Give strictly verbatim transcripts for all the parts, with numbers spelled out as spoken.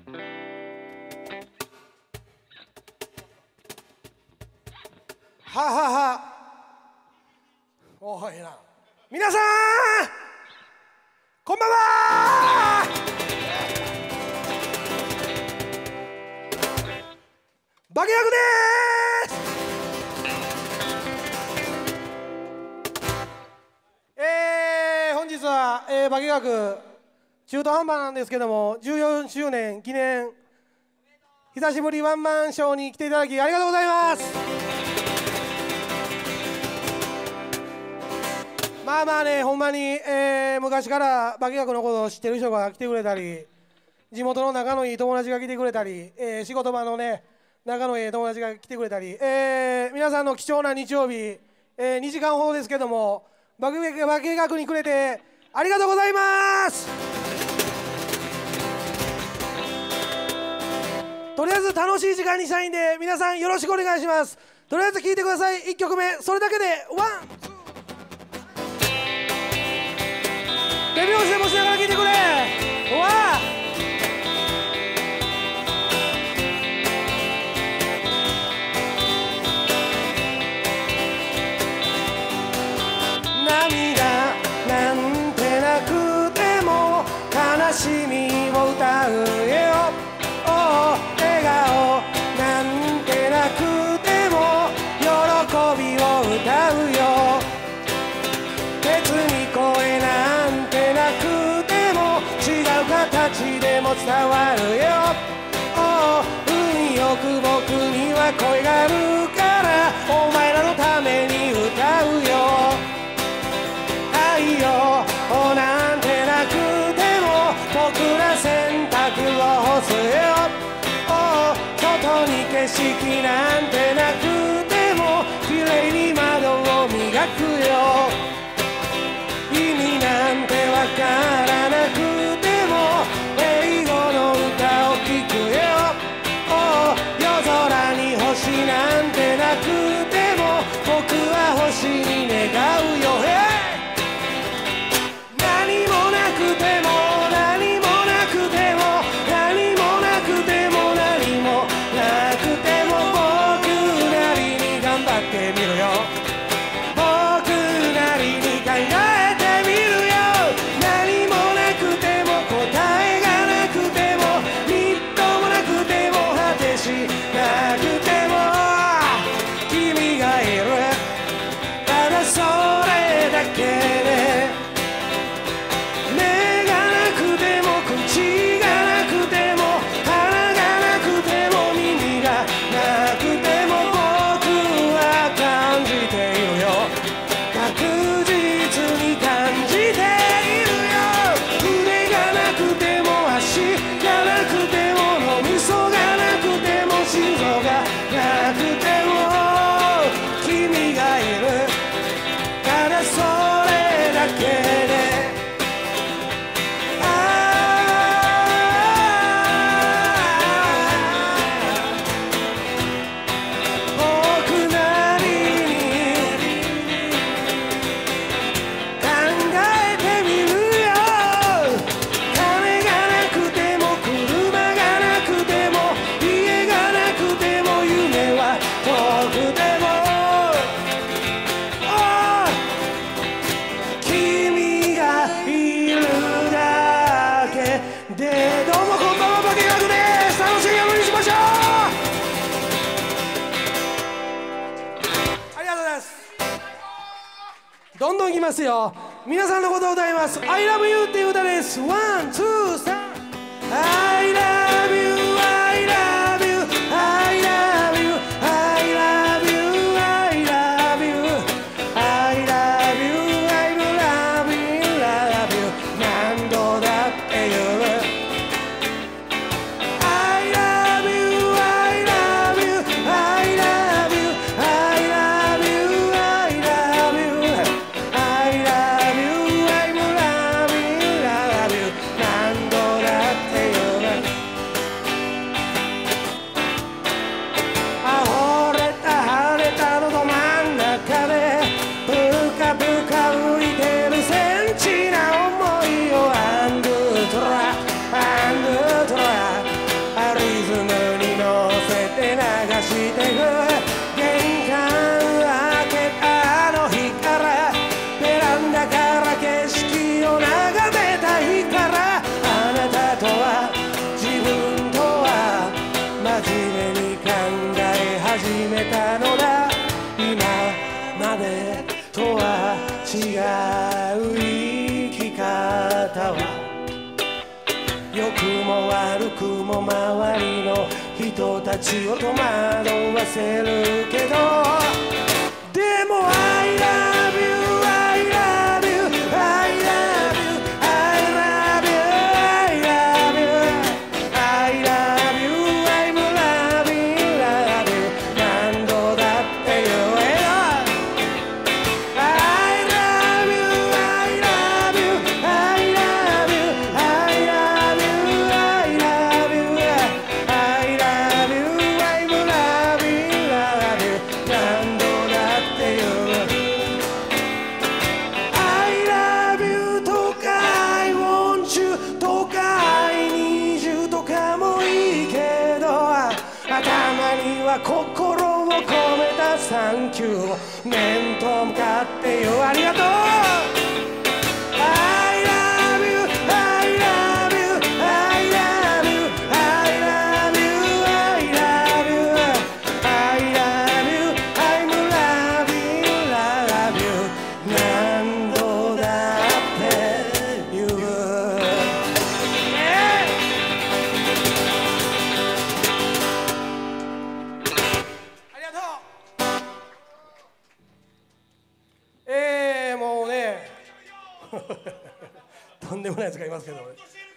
ははは。おいな。皆さんこんばんは。バケヤクです。えー、本日は、えー、バケヤク中途半端なんですけどもじゅうよんしゅうねん記念久しぶりワンマンショーに来ていただきありがとうございます。まあまあね、ほんまに、えー、昔から化学のことを知ってる人が来てくれたり、地元の仲のいい友達が来てくれたり、えー、仕事場のね仲のいい友達が来てくれたり、えー、皆さんの貴重な日曜日、えー、にじかんほどですけども化学にくれてありがとうございます。とりあえず楽しい時間にしたいんで皆さんよろしくお願いします。とりあえず聴いてください。いっきょくめそれだけでワン手拍子でもしながら聴いてくれ。わあ涙なんてなくても悲しみを歌うよ。笑顔なんてなくても喜びを歌うよ。別に声なんてなくても違う形でも伝わるよ。運よく僕には声があるからお前らのために歌うよ。太陽なんてなくても僕ら選択を干すよ。外に景色なんてなくても綺麗に窓を磨くよ。意味なんてわからなくても英語の歌を聴くよ。夜空に星なんてなくても僕は星に願うよ。何もなくても何もなくても何もなくても何もなくても僕なりに頑張ってみるよ。僕なりに考えてみるよ。何もなくても答えがなくてもみっともなくても果てしなくても君がいる。ただそれだけで目がなくても口がなくても鼻がなくても耳がなくても僕は感じているよ。確実に感じているよ。腕がなくても足がなくても脳みそがなくても心臓がなくても君がいる。ただそれだけで僕なりに考えてみるよ。金がなくても車がなくても家がなくても夢は遠くても君がいるだけで。どうもこんばんは、化学です。楽しい夜にしましょう。ありがとうございます。どんどんいきますよ。皆さんのことを歌います。 I love you っていう歌です。ワン、ツー、スリー I love you I love you I love you I love you I love you I love you I love you I love you 何度だって言う。 I love you I love you I love you I love you I love you I love you I love you I love you 何度だって言う。 でとは違う生き方は良くも悪くも周りの人たちを戸惑わせるけどでも I love you I love you I love you I love you I love you I love you I'm loving love you 何度だって言えよ I love you I love you I love you I love you I love you I love you I'm loving love you 何度だって言うI love you とか I want you とか I need you とかもいいけどあたまには心を込めたサンキューを面と向かって言うありがとう I love you I love you I love you I love you I love you I love you I'm loving love you 何度だって言うありがとうえー、もうねとんでもないやつがいますけどね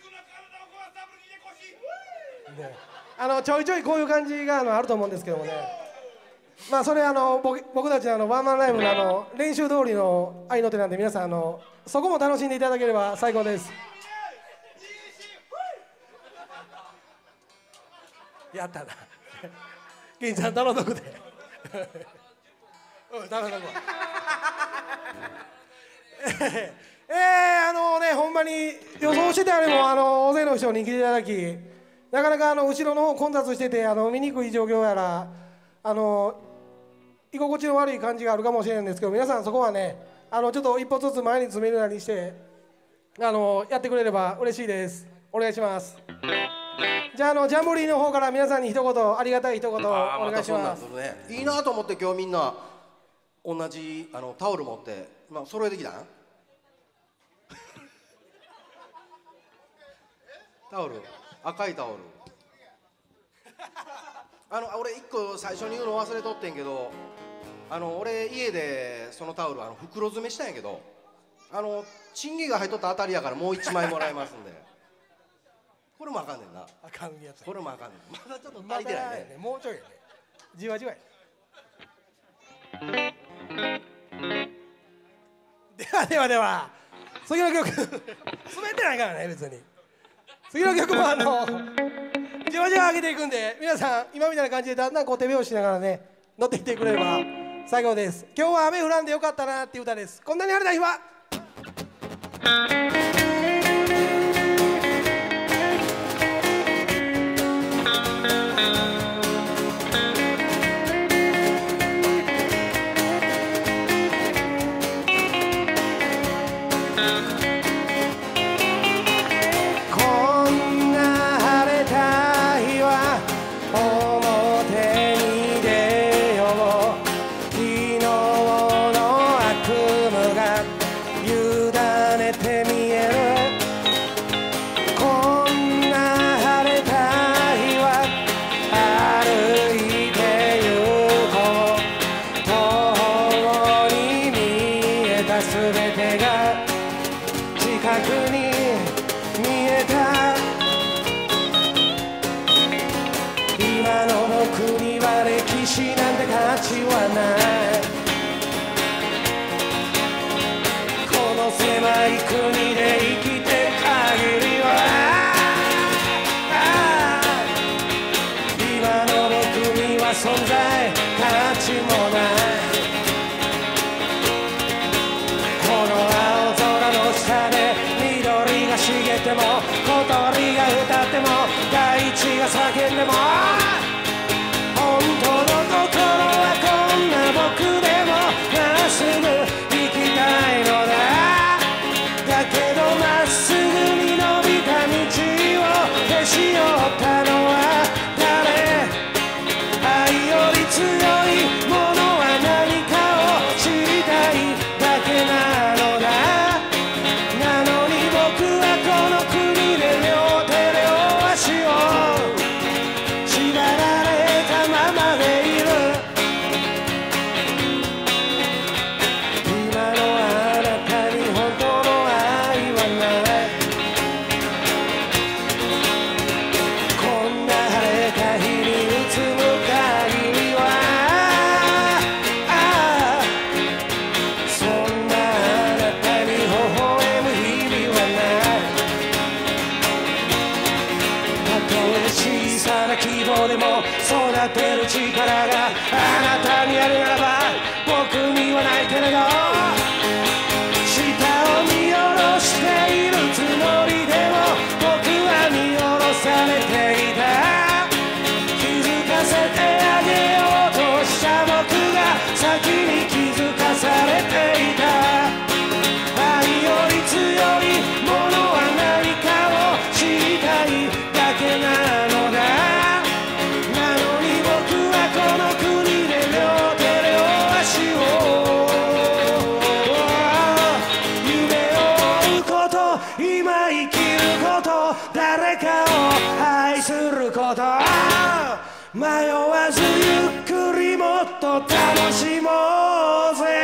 あのちょいちょいこういう感じがあのあると思うんですけどもねまあそれあの僕僕たちのあのワンマンライブのあの練習通りの愛の手なんで皆さんあのそこも楽しんでいただければ最高ですやったな銀ちゃん頼んどくでうん頼んどくわえー、あのねほんまに予想してたよりもあの大勢の人に来ていただきなかなかあの後ろの方混雑しててあの見にくい状況やらあの居心地の悪い感じがあるかもしれないんですけど皆さんそこはねあのちょっと一歩ずつ前に詰めるようにしてあのやってくれれば嬉しいですお願いしますじゃああのジャンボリーの方から皆さんに一言ありがたい一言お願いします、 ね、いいなと思って今日みんな同じあのタオル持ってまあ揃えてきたんタオル赤いタオルあの俺一個最初に言うの忘れとってんけどあの俺家でそのタオルあの袋詰めしたんやけどあのチンゲが入っとったあたりやからもう一枚もらえますんでこれもあかんねんなあかんやつこれもあかんねんまだちょっと足りてないね、 ね、もうちょいねじわじわやではではでは次の曲滑ってないからね別に次の曲もあのじわじわ上げていくんで皆さん今みたいな感じでだんだんこう手拍子しながらね乗ってきてくれれば最後です今日は雨降らんでよかったなっていう歌ですこんなに晴れた日は存在価値もないこの青空の下で緑が茂っても小鳥が歌っても大地が叫んでも本当のところはこんな僕でもまっすぐ行きたいのだだけ誰かを愛すること迷わずゆっくりもっと楽しもうぜ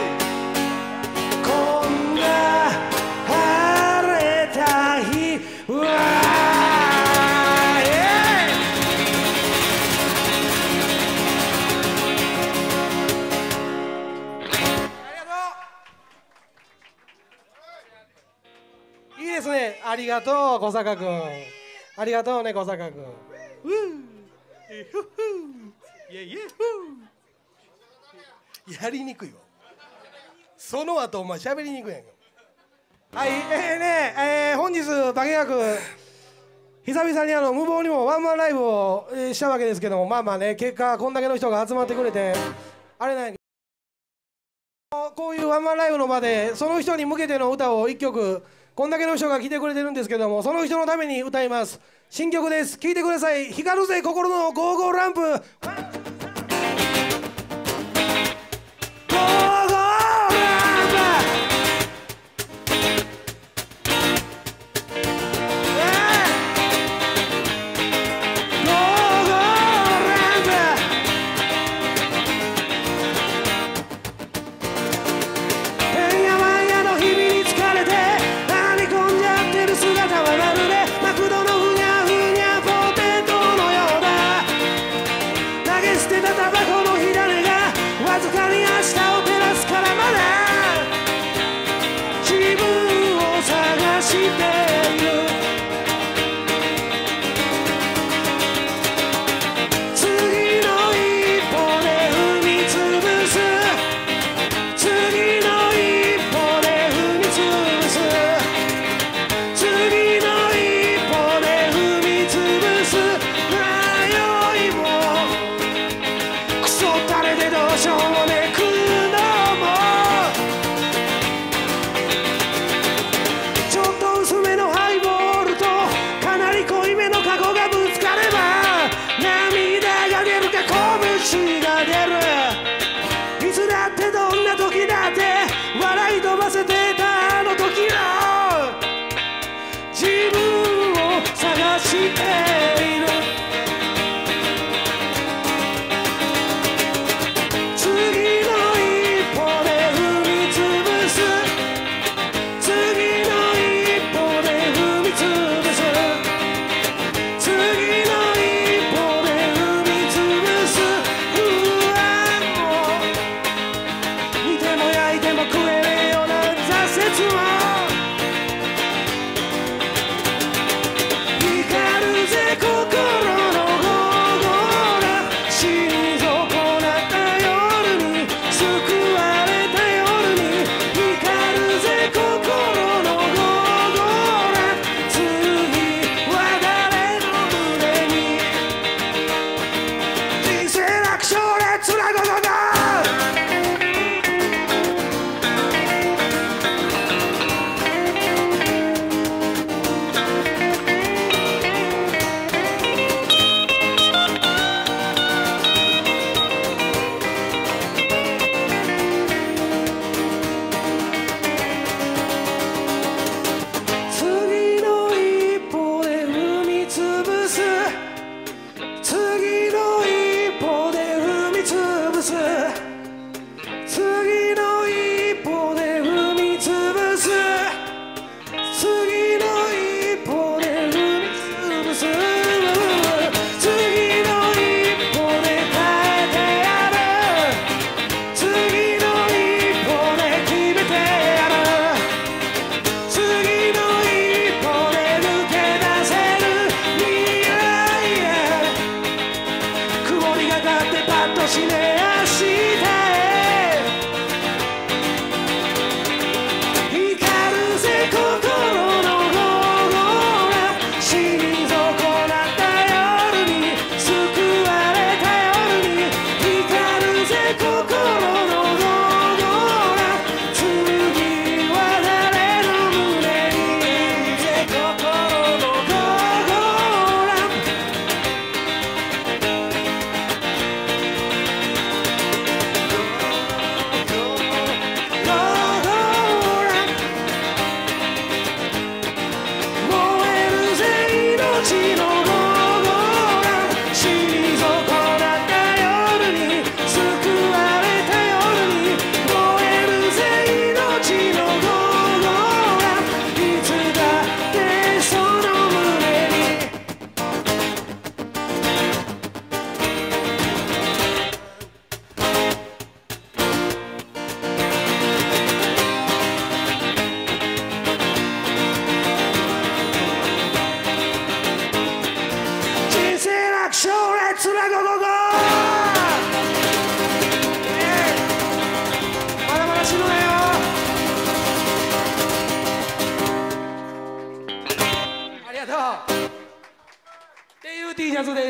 こんな晴れた日はいいですね。ありがとう小坂君。ありがとうね小坂君。やりにくいわ。その後お前喋りにくいやんか。はい、えー、ねえー、本日化学久々にあの無謀にもワンマンライブを、えー、したわけですけども、まあまあね結果こんだけの人が集まってくれてあれなんやけど、こういうワンマンライブの場でその人に向けての歌をいっきょくこんだけの人が来てくれてるんですけども、その人のために歌います。新曲です。聴いてください。光るぜ心のゴーゴーランプ。ゴーゴーラン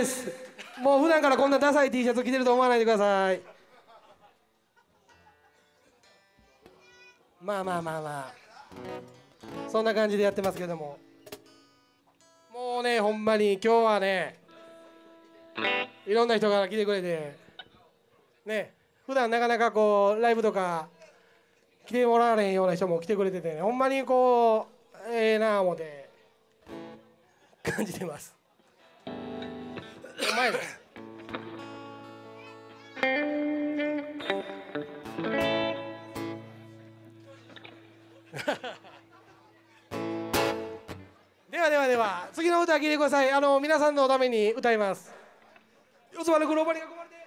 です。もう普段からこんなダサい T シャツ着てると思わないでください。まあまあまあまあそんな感じでやってますけども、もうねほんまに今日はねいろんな人が来てくれてね、普段なかなかこうライブとか来てもらわれへんような人も来てくれててね、ほんまにこうええなあ思って感じてます。お前だではではでは次の歌聴いてください。あの皆さんのために歌います。四つ葉のグローバルが困るで。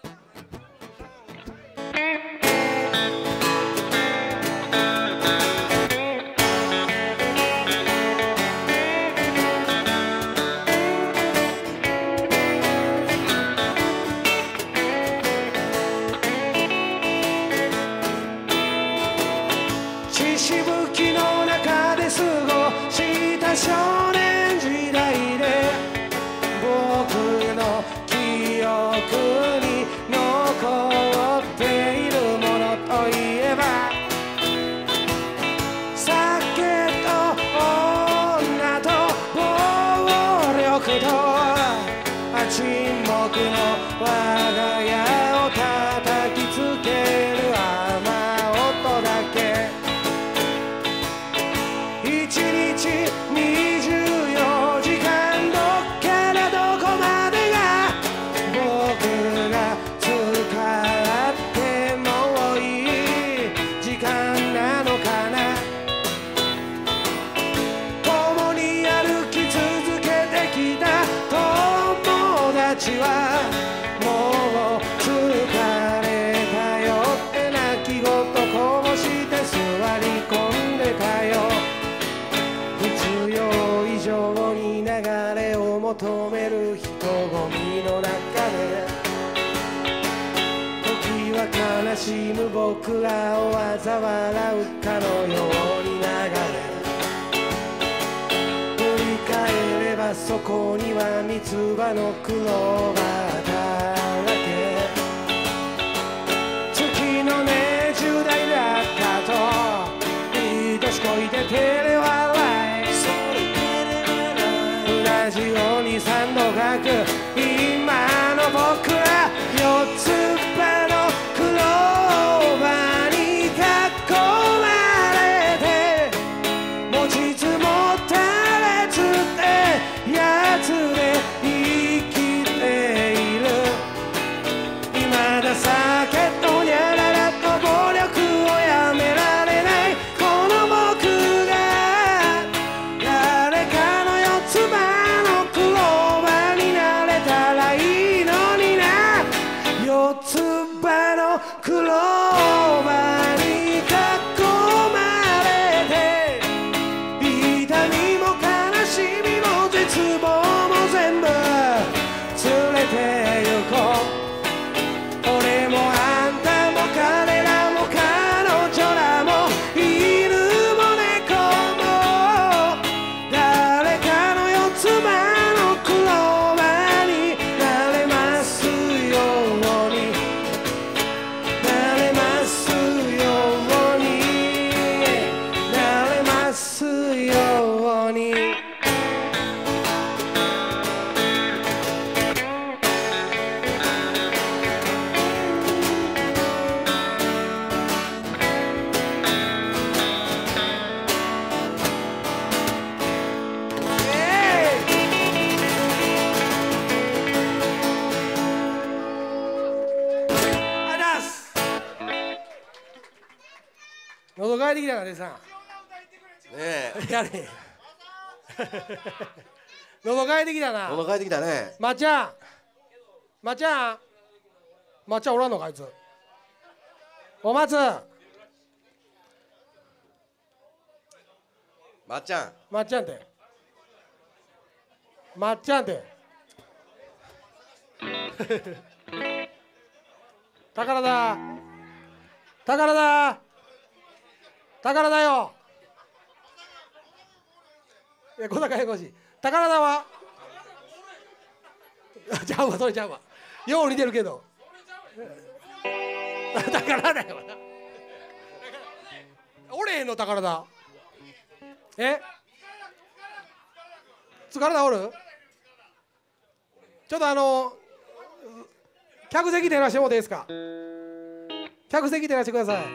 血しぶきの中で過ごした少年時代で僕の記憶に残っているものといえば酒と女と暴力と沈黙の我が家を叩きつける雨音だけ。一日にじゅうよじかんどっからどこまでが僕が使ってもいい時間なのかな。共に歩き続けてきた友達はもう疲れたよって泣き言こぼして座り込んでたよ。必要以上に流れを求める人混みの中で時は悲しむ僕らを嘲笑うかのように流れ振り返ればそこには三つ葉のクローバーだらけ。月のねじゅう代だったといい年こいて照れ笑い同じように三度書く今の僕は四つ葉のクローバーに囲まれて持ちつ持たれつってやつで生きている。未だ酒とニャララと暴力をやめられないこの僕が誰かの四つ葉のクローバーになれたらいいのにな。四つ葉のクローバーに囲まれて痛みも悲しみも絶望も全部連れて行こう。俺もあんたも彼らも彼女らも犬も猫も誰かの四つ葉のクローバーになれますようになれますようになれますように。喉乾いてきたな、レイさん。 ねえやれ。喉乾いてきたな。 喉乾いてきたね。 まっちゃん。まっちゃん。まっちゃんおらんのか、あいつ。お松。 まっちゃん。 まっちゃんって。まっちゃんって。宝だ。宝だ。宝だよ。いや、小高弁護士。宝田はちゃうわそれちゃうわ。よう似てるけど。宝だよな。おれへんの宝だ。え？塚田おる？ちょっとあの客席でいらしてもらっていいですか？客席でいらしてください。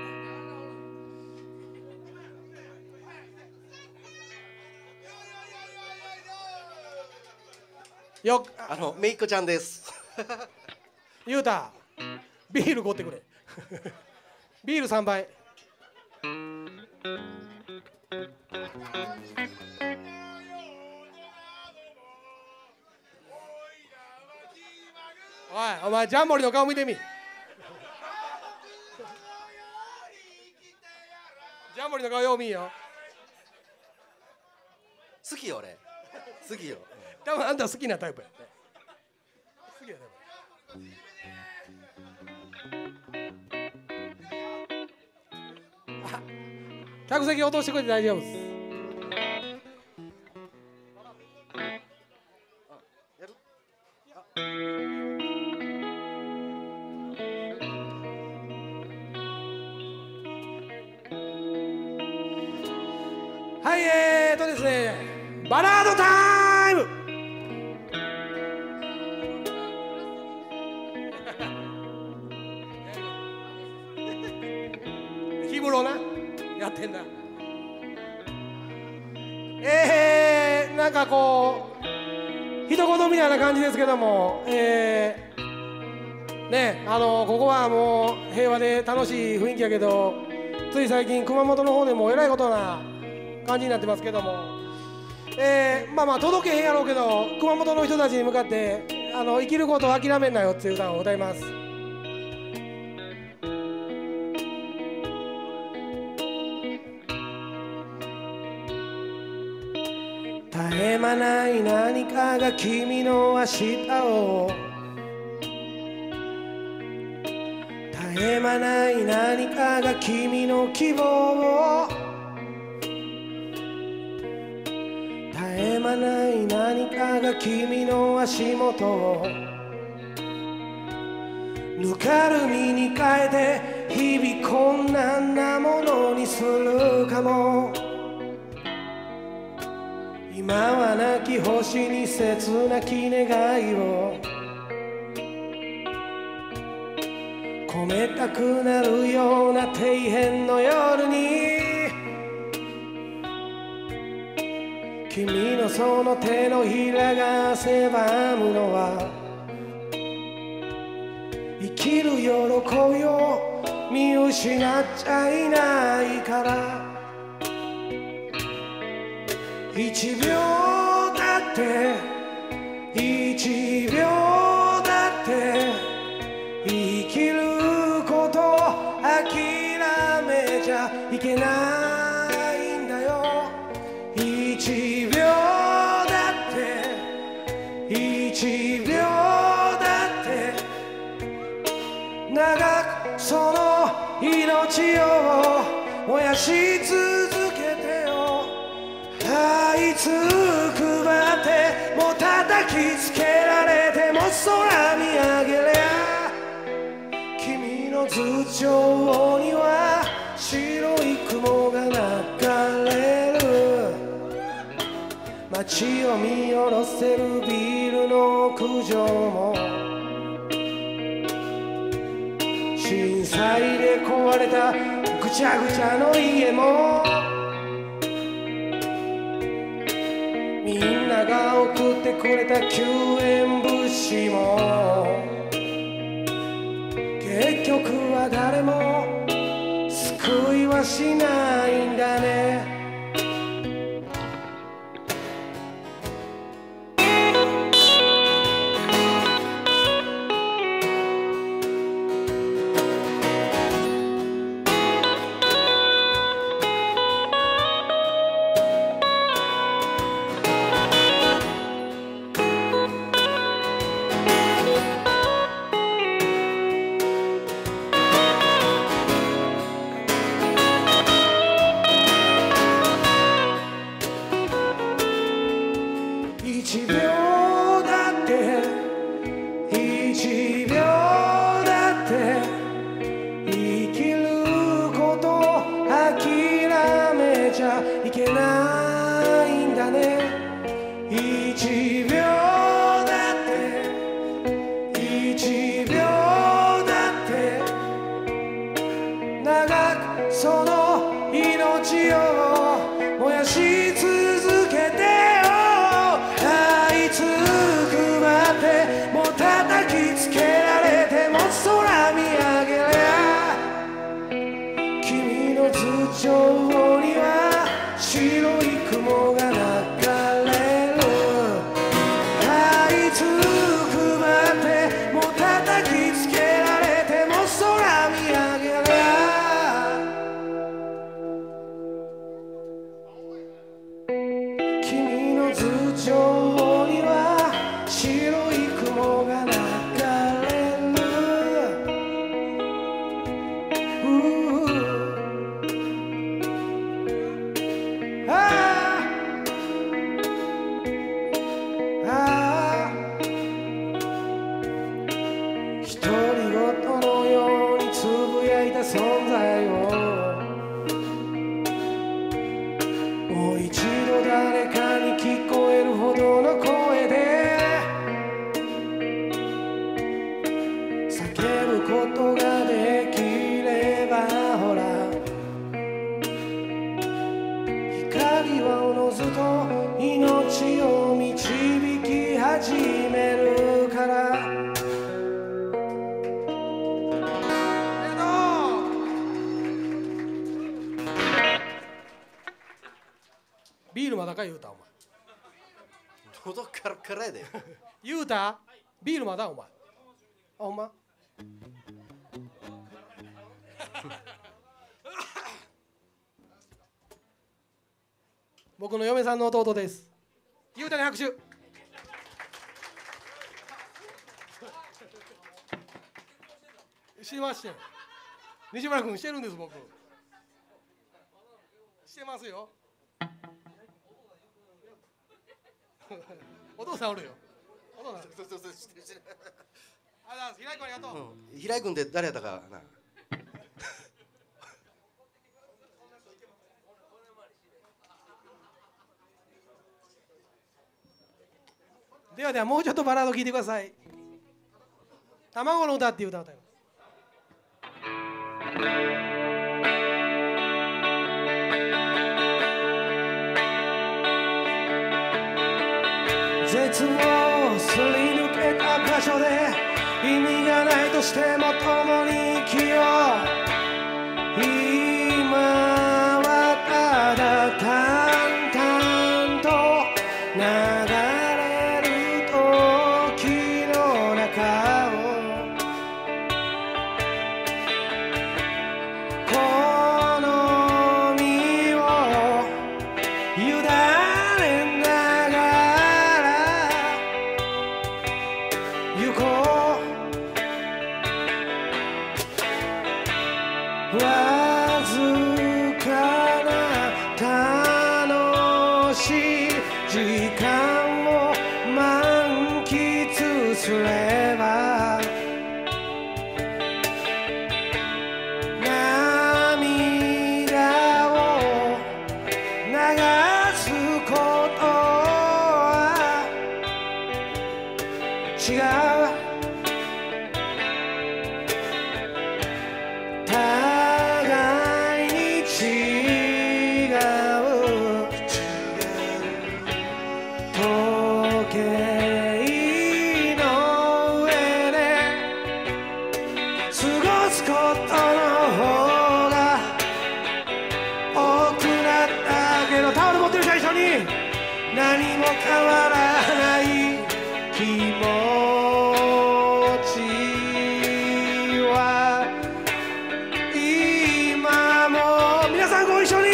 よっ、 あのめいっ子ちゃんです。 ゆうた、ビール買ってくれ。ビールさんばい。おい、お前ジャンボリの顔見てみ。ジャンボリの顔よう見んよ。 好きよ俺。好きよ。 多分あんた好きなタイプやね。好きなタイプ。あ、客席落としてくれて大丈夫です。 やる？ はい、えーとですね、バラードタイム。氷室なやってんだ。えー、なんかこう一言みたいな感じですけども、えー、ね、あのここはもう平和で楽しい雰囲気やけど、つい最近熊本の方でもえらいことな感じになってますけども、えー、まあまあ届けへんやろうけど熊本の人たちに向かってあの生きることを諦めんなよっていう歌を歌います。絶え間ない何かが君の明日を、絶え間ない何かが君の希望を、絶え間ない何かが君の足元をぬかるみに変えて日々困難なものにするかも。今はなき星に切なき願いを込めたくなるような底辺の夜に、君のその手のひらが汗ばむのは生きる喜びを見失っちゃいないから。一秒だって一秒だって生きることを諦めちゃいけないんだよ。一秒だって一秒だって長くその命を燃やし続けてよ。這いつくばっても叩きつけられても空見上げりゃ君の頭上には白い雲が流れる。街を見下ろせるビルの屋上も震災で壊れたぐちゃぐちゃの家もみんなが送ってくれた救援物資も結局は誰も救いはしないんだね。 けないんだね。一秒だって一秒だって長くその命を燃やし続けてよ。あいつくばってもう叩きつけられても空見上げりゃ君の頭上には白い雲が流れる。あいつくばってもう叩きつけられても空見上げりゃ君の頭上には白い雲が流れる。ああああ独り言のようにつぶやいた存在をもう一度誰かに聞こえるほどの声で叫ぶことができればほら光はおのずと命を導き始めるから。ビールまだか言うたお前。 喉カラカラやで。 言うたビールまだお前。あほんま僕の嫁さんの弟です。言うたに拍手。してましてん西村君してるんです僕。してますよ。お父さんおるよ。お父さん。 そうそうそうしてるしてる。 あ、平井君ありがとう。 うん、平井君って誰やったかな。 ではではもうちょっとバラード聴いてください。卵の歌っていう歌を歌います。絶望をすり抜けた場所で意味がないとしても共に生きよう。今はただ淡々と流れる時の中をこの身を委ねながら行こう。わずかな楽しい時間を満喫すれば涙を流すことは違う。互いに違う時計の上で過ごすことの方が多くなったけどタオル持ってる人は一緒に何も変わらない気持ちは今も皆さんご一緒に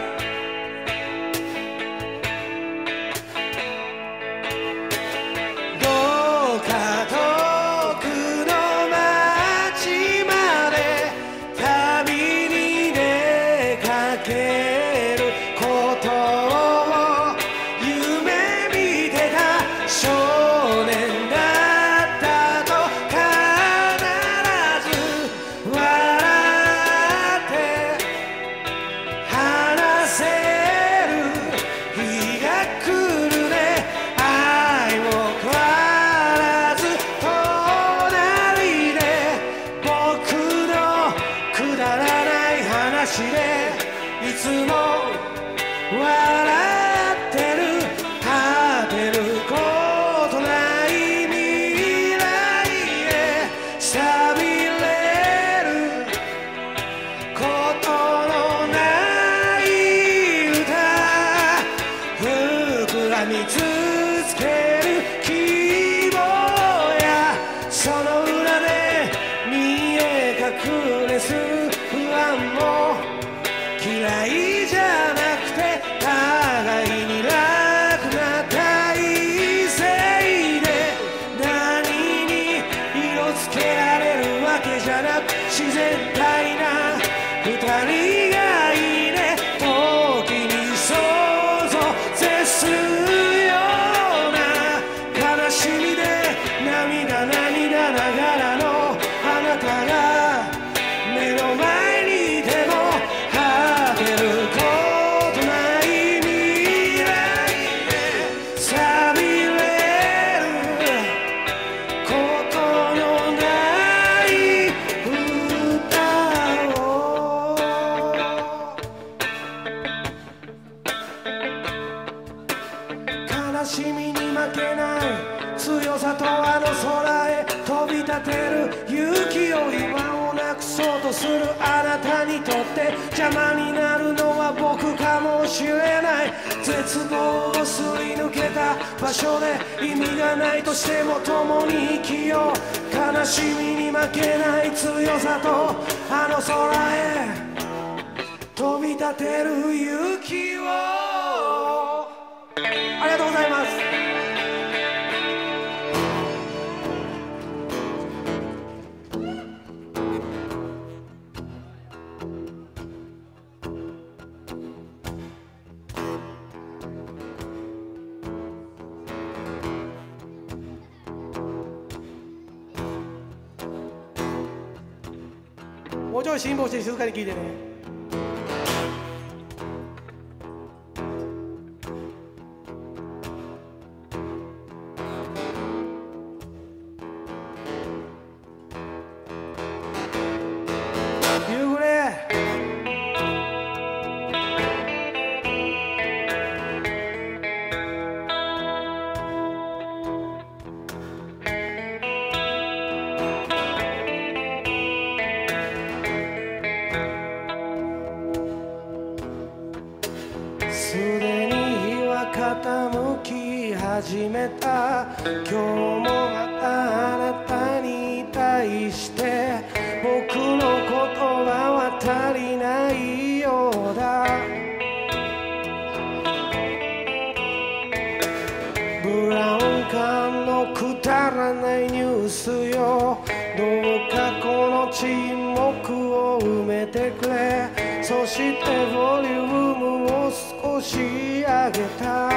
どうか遠くの街まで旅に出かけることを夢見てた少年だったと必ず笑って話せるけいつも笑ってる果てることない未来へ錆びれることのない歌膨らみ続ける希望やその裏で見え隠れする不安も嫌いじゃなくて互いに楽な体制で何に色つけられるわけじゃなく自然体な二人がいいね時に想像絶するような悲しみで涙涙ながらのあなたが目の前にいても果てることない未来へ錆びれることのない歌を悲しみに負けない強さとあの空へ飛び立てる勇気を今をなくそうとするあなたにとって邪魔になるのは僕かもしれない絶望をすり抜けた場所で意味がないとしても共に生きよう悲しみに負けない強さとあの空へ飛び立てる勇気をありがとうございます。もうちょい辛抱して静かに聞いてね。夕暮れすでに日は傾き始めた今日もまたあなたに対して僕の言葉は足りないようだブラウン管のくだらないニュースよどうかこの沈黙を埋めてくれそしてボリュームを少し上げた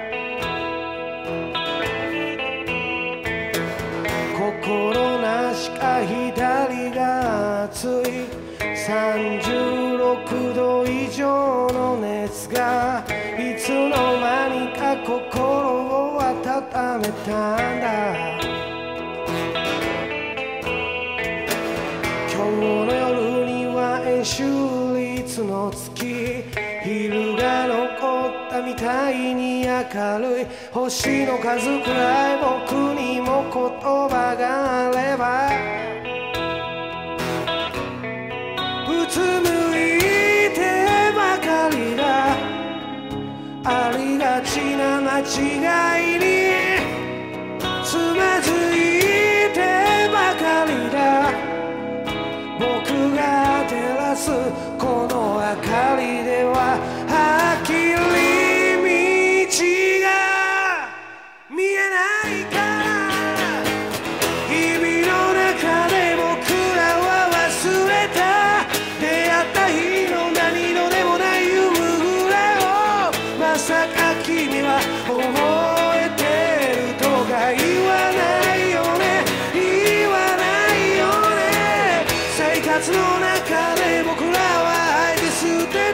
心なしか左が熱いさんじゅうろくど以上の熱がいつの間にか心を温めたんだ今日の夜には円周率の月昼が残ったみたいに明るい星の数くらい僕にも言葉があればうつむいてばかりだありがちな間違いにつまずいてばかりだ僕が照らすこの明かりでははっきり道が見えないから日々の中で僕らは忘れた出会った日の何のでもない夕暮れをまさか君は覚えてるとか言わないよね言わないよね生活の中で僕らはあえて捨て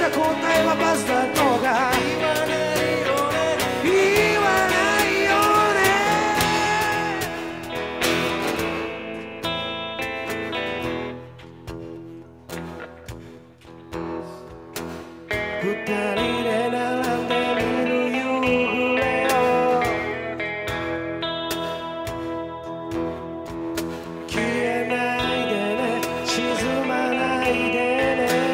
した答えはパスタとか言わないよね言わないよね二人で並んで見る夕暮れを消えないでね沈まないでね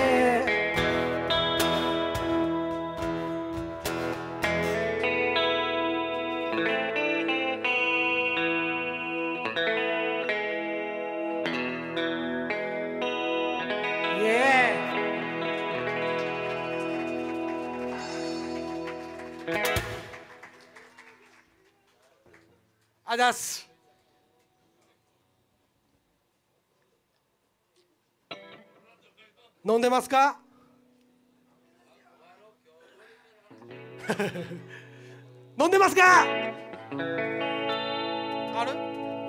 イエーイあざっす。飲んでますか？飲んでますか？ある？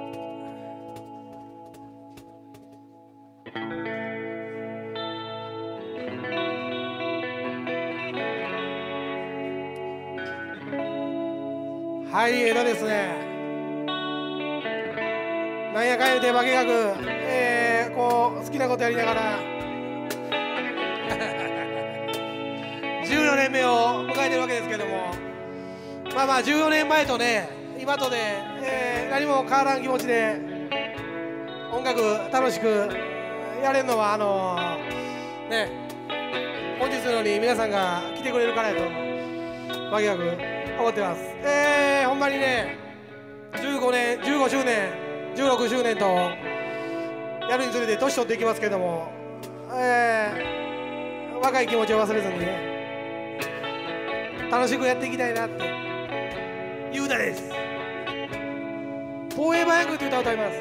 はい、江戸ですね。なんやかんやで化学、えー、こう好きなことやりながらじゅうよねんめを迎えてるわけですけども、まあまあじゅうよねんまえとね今とで、えー、何も変わらん気持ちで音楽楽しくやれるのはあのー、ね本日のように皆さんが来てくれるからやと化学思ってます。えー、ほんまにねじゅうごねんじゅうごしゅうねんじゅうろくしゅうねんとやるにつれて年取っていきますけども、えー、若い気持ちを忘れずにね楽しくやっていきたいなっていう歌です。フォーエバーヤングという歌を歌います。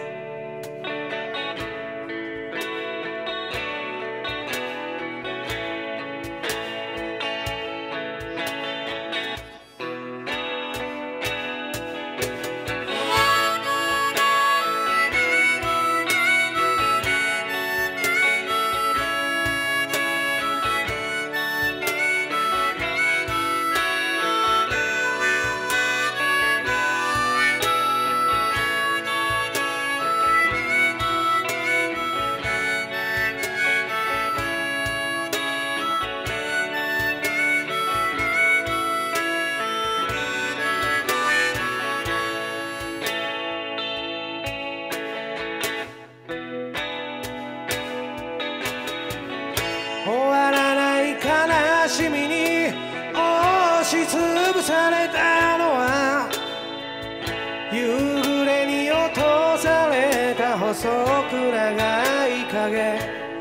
終わらない悲しみに押しつぶされたのは夕暮れに落とされた細く長い影、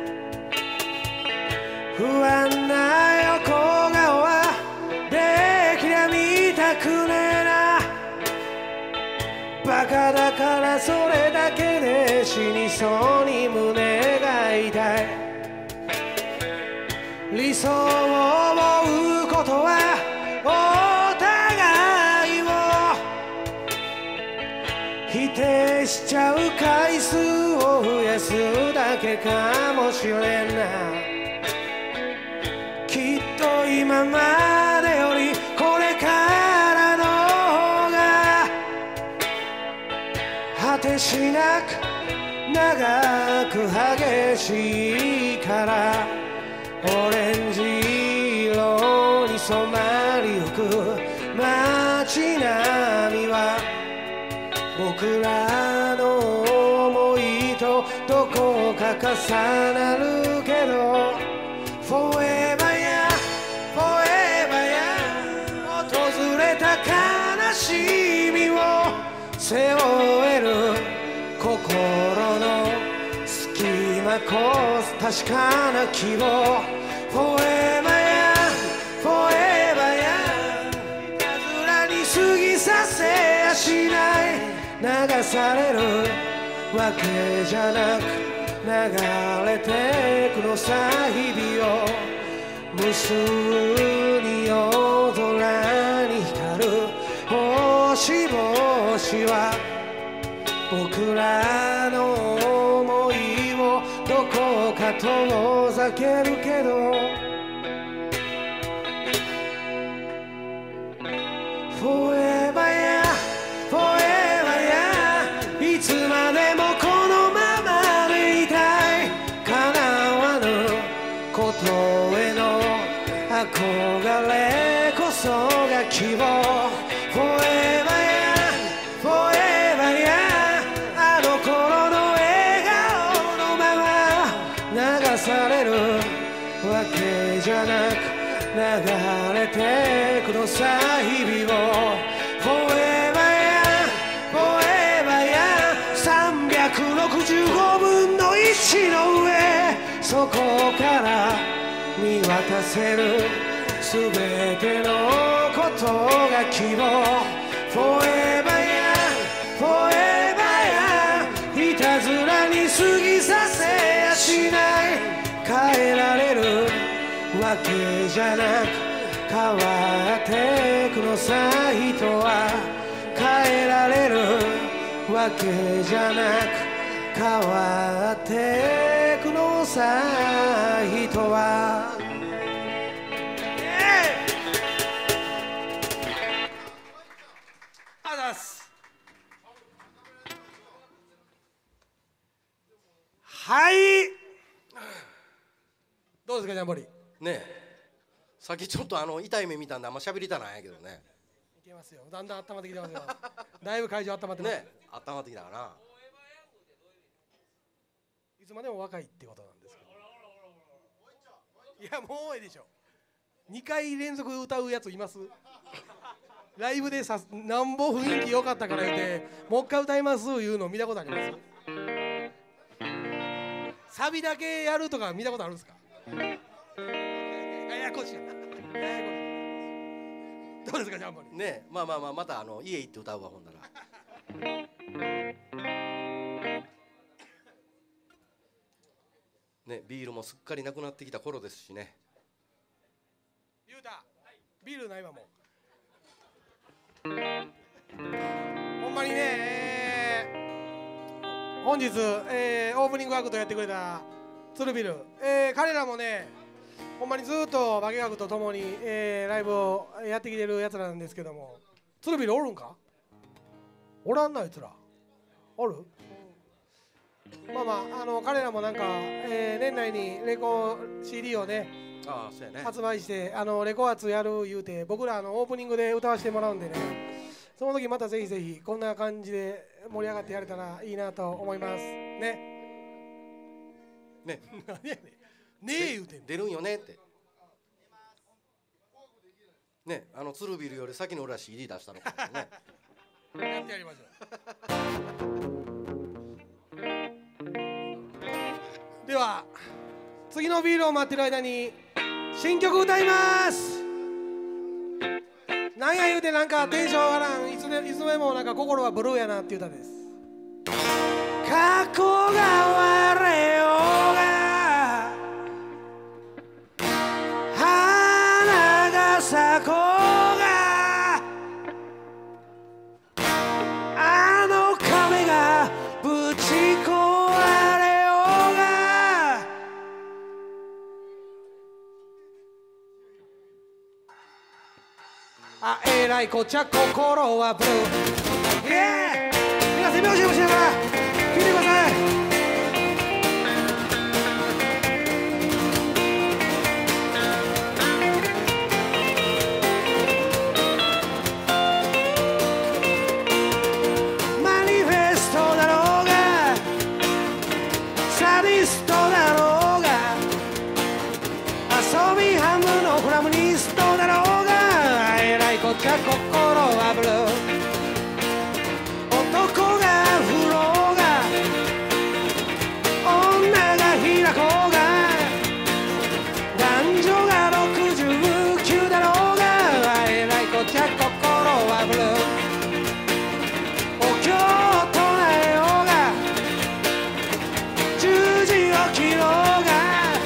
不安な横顔はできりゃ見たくねえな、バカだからそれだけで死にそうに胸が痛い、理想を追うことはお互いを否定しちゃう回数を増やすだけかもしれんな、きっと今までよりこれからの方が果てしなく長く激しいから、オレンジ色に染まりゆく街並みは僕らの想いとどこか重なるけど、Forever や Forever や訪れた悲しみを背負える心の隙間こそ確かな希望、 Forever や Forever やいたずらに過ぎさせやしない、流されるわけじゃなく流れてくのさ日々を、無数に夜空に光る星々は僕らの想いをどこか遠ざけるけど、 れこそが希望 Forever young Forever young あの頃の笑顔のまま流されるわけじゃなく流れてくのさ日々を Forever young Forever young さんびゃくろくじゅうごぶんのいちの上そこから見渡せるすべてのことが希望 Forever young Forever young いたずらに過ぎさせやしない変えられるわけじゃなく変わってくのさ人は変えられるわけじゃなく変わってくのさ人は、えー、あざっす。はいどうですかジャンボリーねえさっきちょっとあの痛い目見たんであんま喋りたないんやけどねいけますよだんだん温まってきてますよだいぶ会場温まってますね温まってきたかないつまでも若いってことなんですけどいやもうええでしょにかい連続歌うやついますライブでさなんぼ雰囲気良かったから言ってもう一回歌います言うの見たことありますサビだけやるとか見たことあるんですかややこしいややこしいどうですかジャンボリーねえまあまあまあまたあの家行って歌うわほんならねビールもすっかりなくなってきた頃ですしねゆうたビールないわもうほんまにね、えー、本日、えー、オープニングアクトやってくれた鶴ビル、えー、彼らもねほんまにずっと化学とともに、えー、ライブをやってきてるやつなんですけども鶴ビルおるんかおらんなあいつらおるまあまあ、あの彼らもなんか、えー、年内にレコ シーディー をね、 ああそうやね発売してあのレコ発やる言うて僕らあのオープニングで歌わせてもらうんでねその時またぜひぜひこんな感じで盛り上がってやれたらいいなと思いますねね何やねんねえ言うてん出るんよねってねあの鶴ビルより先に俺は シーディー 出したのかねやってやりましょうでは次のビールを待ってる間に新曲歌いますなんや言うてなんかテンション上がらんいつでいつでもなんか心はブルーやなっていう歌です過去が割れようが花が咲こうがあの壁がぶち壊れようがあえらいこっちゃ心はブルーイエーイ皆さん拍子をしながら聴いてくださいじゃ心はブルー男が振ろうが女が開こうが男女がろくじゅうきゅうだろうがえらいこっちゃ心はブルーお経を唱えようが十字を切ろうが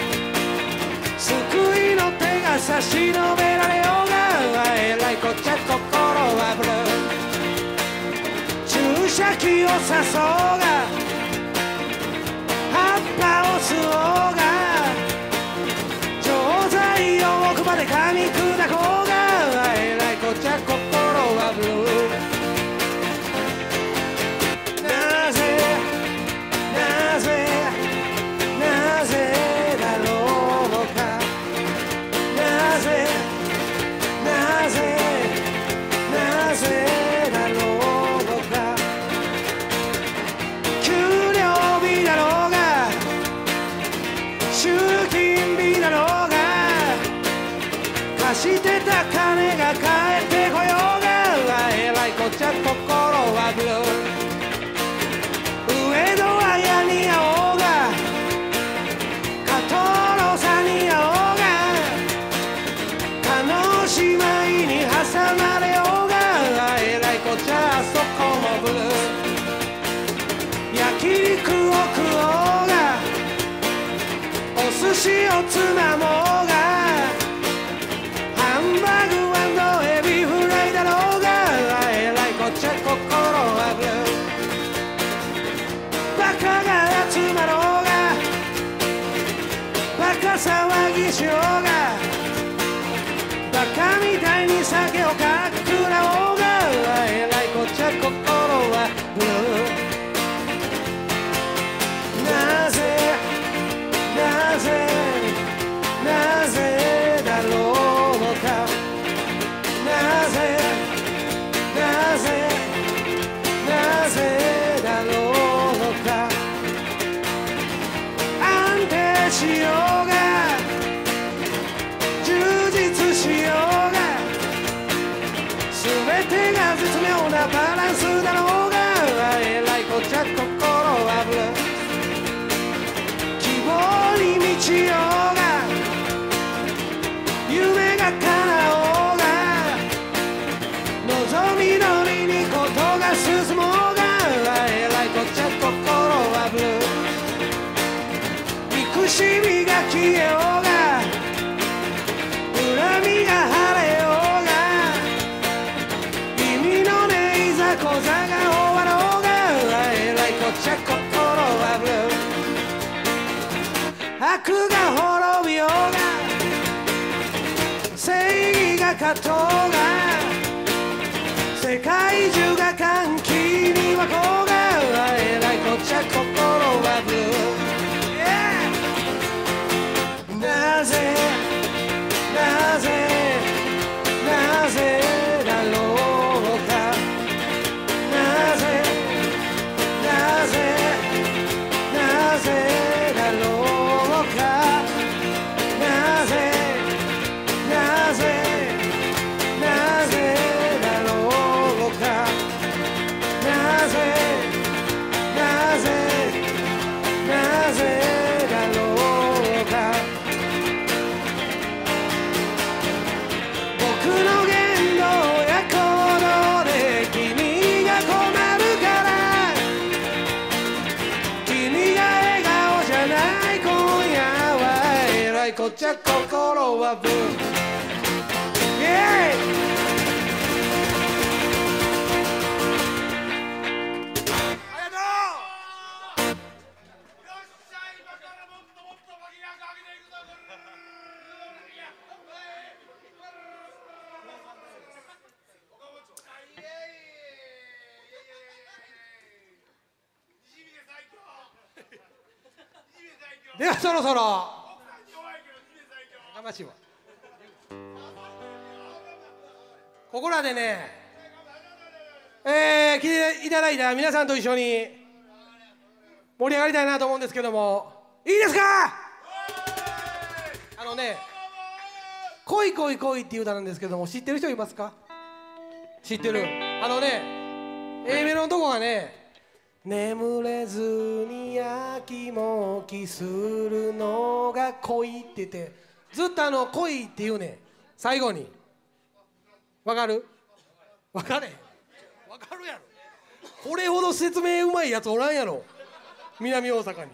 救いの手が差し伸べられようがえらいこっちゃ心はブルー注射器を刺そうが葉っぱを吸おうが錠剤を奥まで噛み砕こうがえらいこっちゃ心はブルーなぜなぜなぜだろうかなぜ金が返ってこようがえらいこっちゃ心はブルー上戸は屋に合おうが加藤の差に合おうが叶姉妹に挟まれようがえらいこっちゃそこもブルー焼肉を食おうがお寿司をつまもうがハンバーグ&エビフライだろうがえらいこっちゃ心はブルーバカが集まろうがバカ騒ぎしようがバカみたいに酒をかっくらおうがえらいこっちゃ心はブルーなぜなぜなぜだろうかなぜなぜなぜだろうか安定しようが充実しようが全てが絶妙なバランスだろうがえらいこっちゃ心はブルー希望に満ちようが夢が叶おうが望み通りにことが進もうがえらいこっちゃ心はブルー憎しみが消えようが恨みが晴れようが意味のねえいざこざが終わろうがえらいこっちゃ心はブルー悪が滅びようが正義が勝とうが世界中が歓喜に沸こうがえらいこっちゃ心はブルー、yeah! なぜなぜなぜだろうかなぜなぜなぜだろうかなぜなぜなぜだろうかなぜなぜなぜだろうか僕の言動や行動で君が困るから君が笑顔じゃない今夜はえらいこっちゃ心はブルー、イエーイではそろそろやましいわここらでねえー、来ていただいた皆さんと一緒に盛り上がりたいなと思うんですけどもいいですか。あのね恋恋恋っていう歌なんですけども知ってる人いますか。知ってる。あのね A メロのとこがね眠れずにやきもきするのが恋って言ってずっとあの恋って言うね最後にわかるわかれわかるやろこれほど説明うまいやつおらんやろ南大阪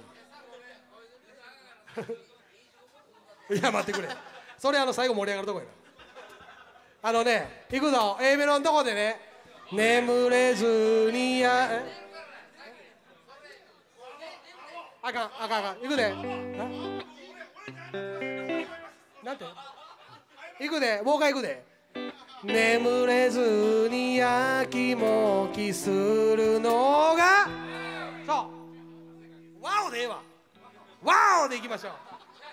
にいや待ってくれそれあの最後盛り上がるとこやなあのねいくぞ A メロのとこでね眠れずにやあかんあかんあかんいくでななんていくでもう一回いくで眠れずにやきもきするのがそうワオでええわワオでいきましょ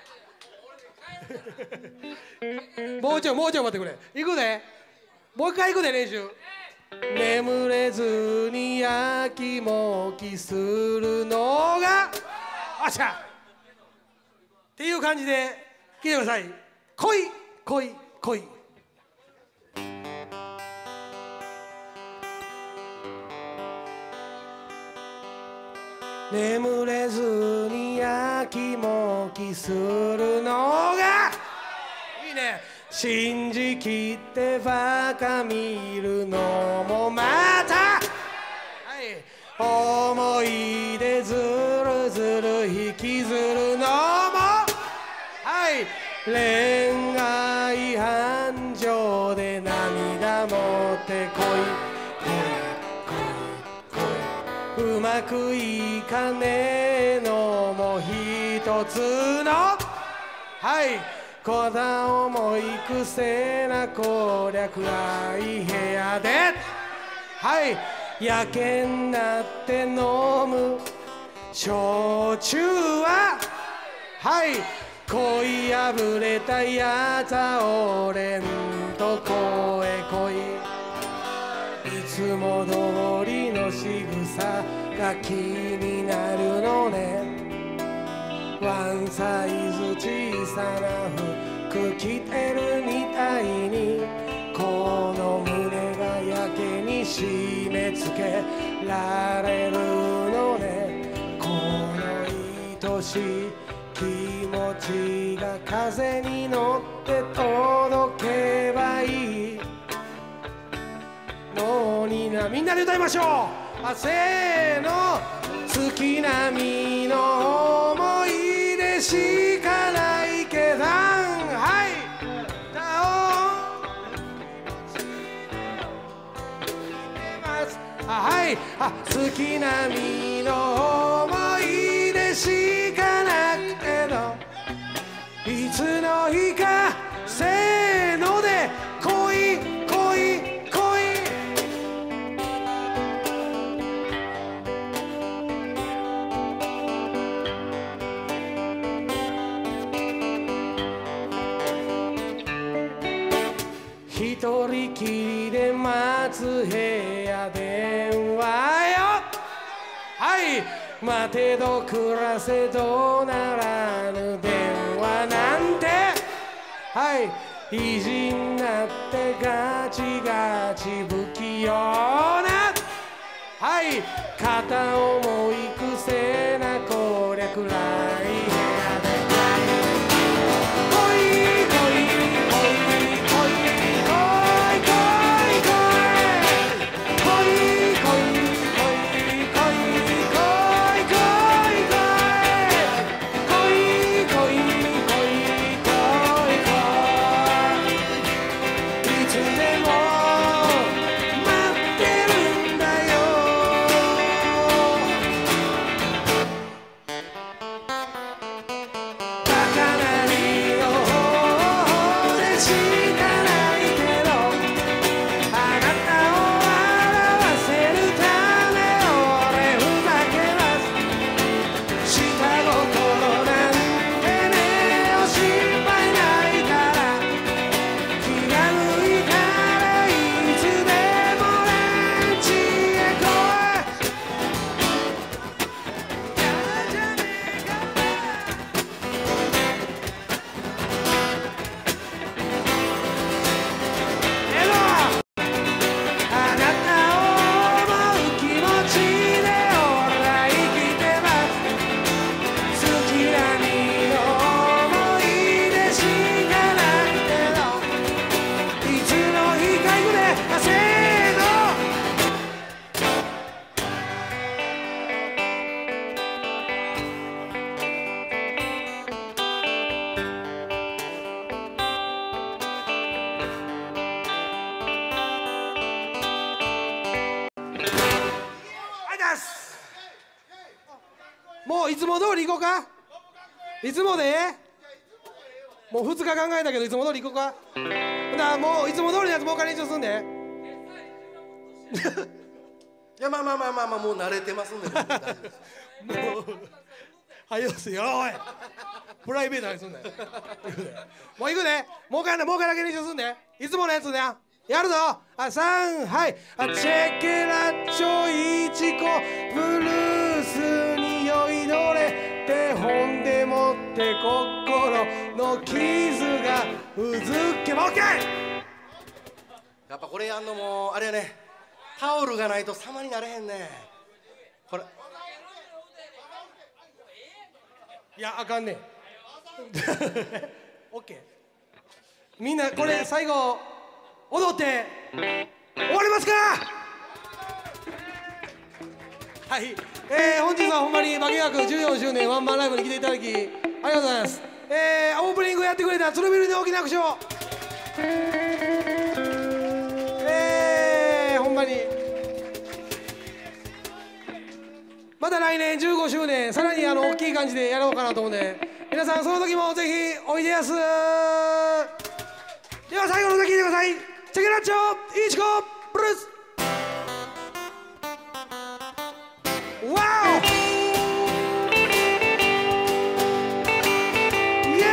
うもうちょいもうちょい待ってくれいくでもう一回いくで練習眠れずにやきもきするのがあっしゃっていう感じで聞いてください。恋恋恋眠れずにやきもきするのがいいね。信じきってバカ見るのもまた、はい、思い出ずるずる引きずるのも、はい、恋愛繁盛で涙持ってこいこいこいうまくいかねえのも一つの、はいこだ重いくせな攻略がいい部屋で、はいやけになって飲む焼酎は、はい恋破れたやつは俺んとこへ来い。いつも通りの仕草が気になるのね。ワンサイズ小さな服着てるみたいにこの胸がやけに締め付けられるのね。この愛しい気持ちが風に乗って届けばいいのにな。みんなで歌いましょう。あせーの。月並みの思い出しかないけど、はいだおはいあ月並みの思い出しかなくてど、いつの日かせーので恋恋一人きりで待つ部屋電話よ、はい待てど暮らせどならぬ電話なんて、はい意地になってガチガチ不器用な、はい片思いくせな攻略ライン部屋でもういつも通り行こうか。いつもでもうふつか考えたけどいつも通り行こうか。ほなもういつも通りのやつもう一回練習すんでいやまあまあまあまあまあもう慣れてますんで大丈夫ですもうはよすよおいプライベートにすんだよもう行くでもう一回もう一回だけ練習すんでいつものやつねやるぞあさんはいあチェケラッチョイチコブルースに酔いどれ手本でもって心の傷がうずけば OK。 やっぱこれやんのもあれやねタオルがないと様になれへんねこれいやあかんねんオッケーみんなこれ最後踊って終わりますか。はい、えー、本日はほんまに化学じゅうよんしゅうねんワンマンライブに来ていただきありがとうございます。えー、オープニングやってくれた鶴ビルで大きな拍手を。えー、ほんまにまた来年じゅうごしゅうねんさらにあの大きい感じでやろうかなと思うんで皆さんその時もぜひおいでやす。では最後の歌聴いてください。チェケラッチョイチコブルース。わおイエ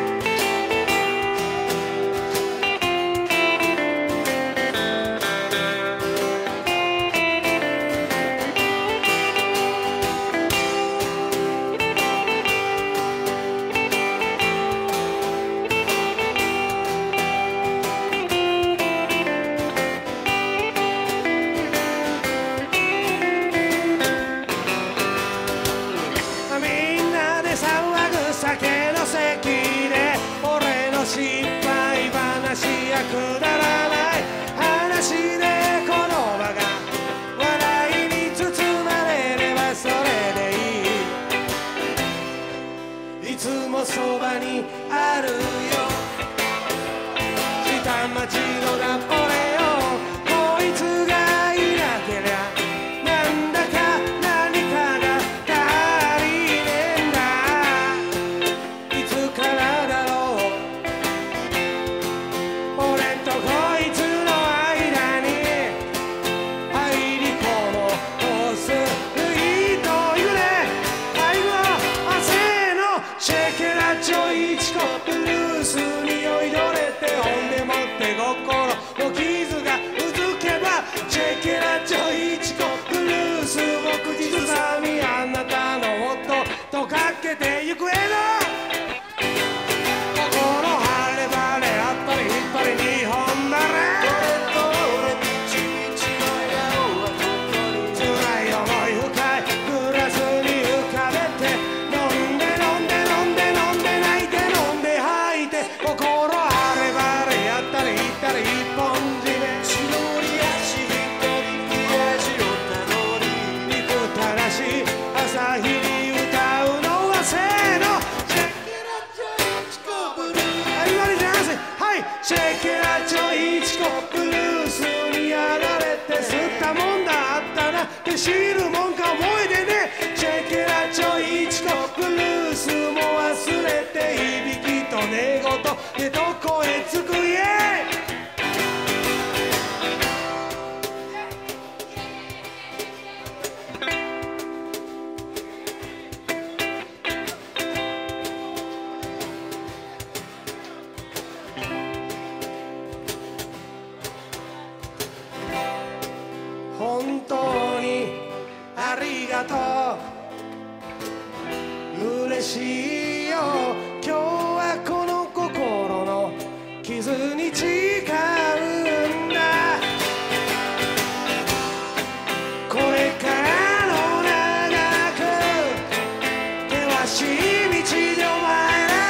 酒の席で俺の失敗話やくだらない話でこの場が笑いに包まれればそれでいい。いつもそばにあるよ下町のナポレオンこいつがいなけりゃなんだか何かが足りねえんだ。いつからだろう俺とこいつの間に入り込もうとする人いるね。最後汗のチェケラチョイチコブルースに酔いどれてほんでもって心の傷がうずけばチェケラチョイチコブルースを口ずさみあなたのもっととかけてゆくえな。朝日に歌うのはせーのチェケラチョイチコブルース。Everybody dancing! はい、チェケラチョイチコブルースにやられて吸ったもんだあったなって知るもんか覚えてね。チェケラチョイチコブルースも忘れていびきと寝言でどこへ着くイエーイ。本当にありがとう嬉しいよ今日はこの心の傷に誓うんだ。これからの長く険しい道でお前ら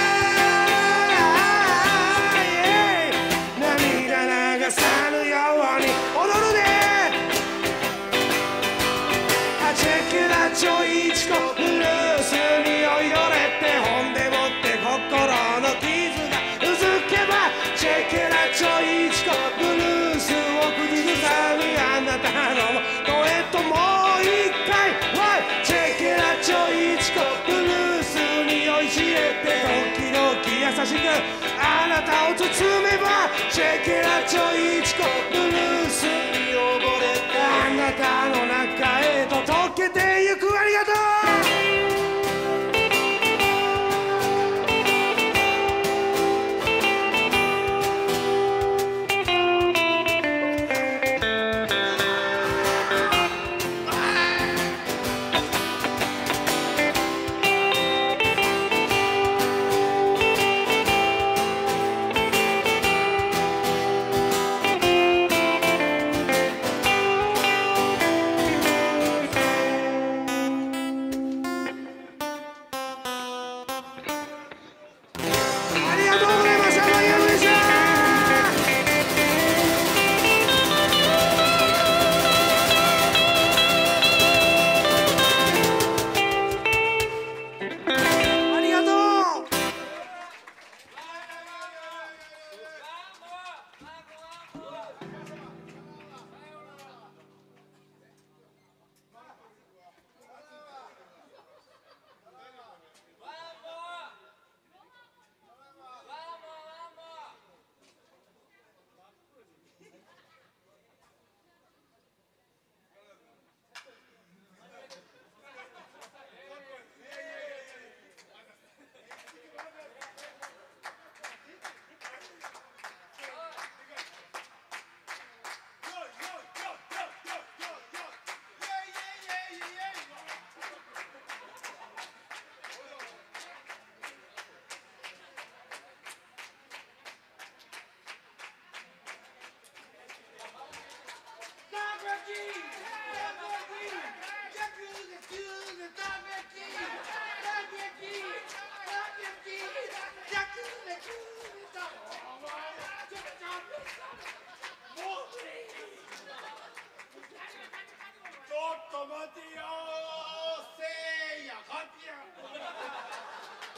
が涙流さぬように踊るね。チェケラチョイチコブルースに酔いどれてほんでもって心の傷がうずけばチェケラ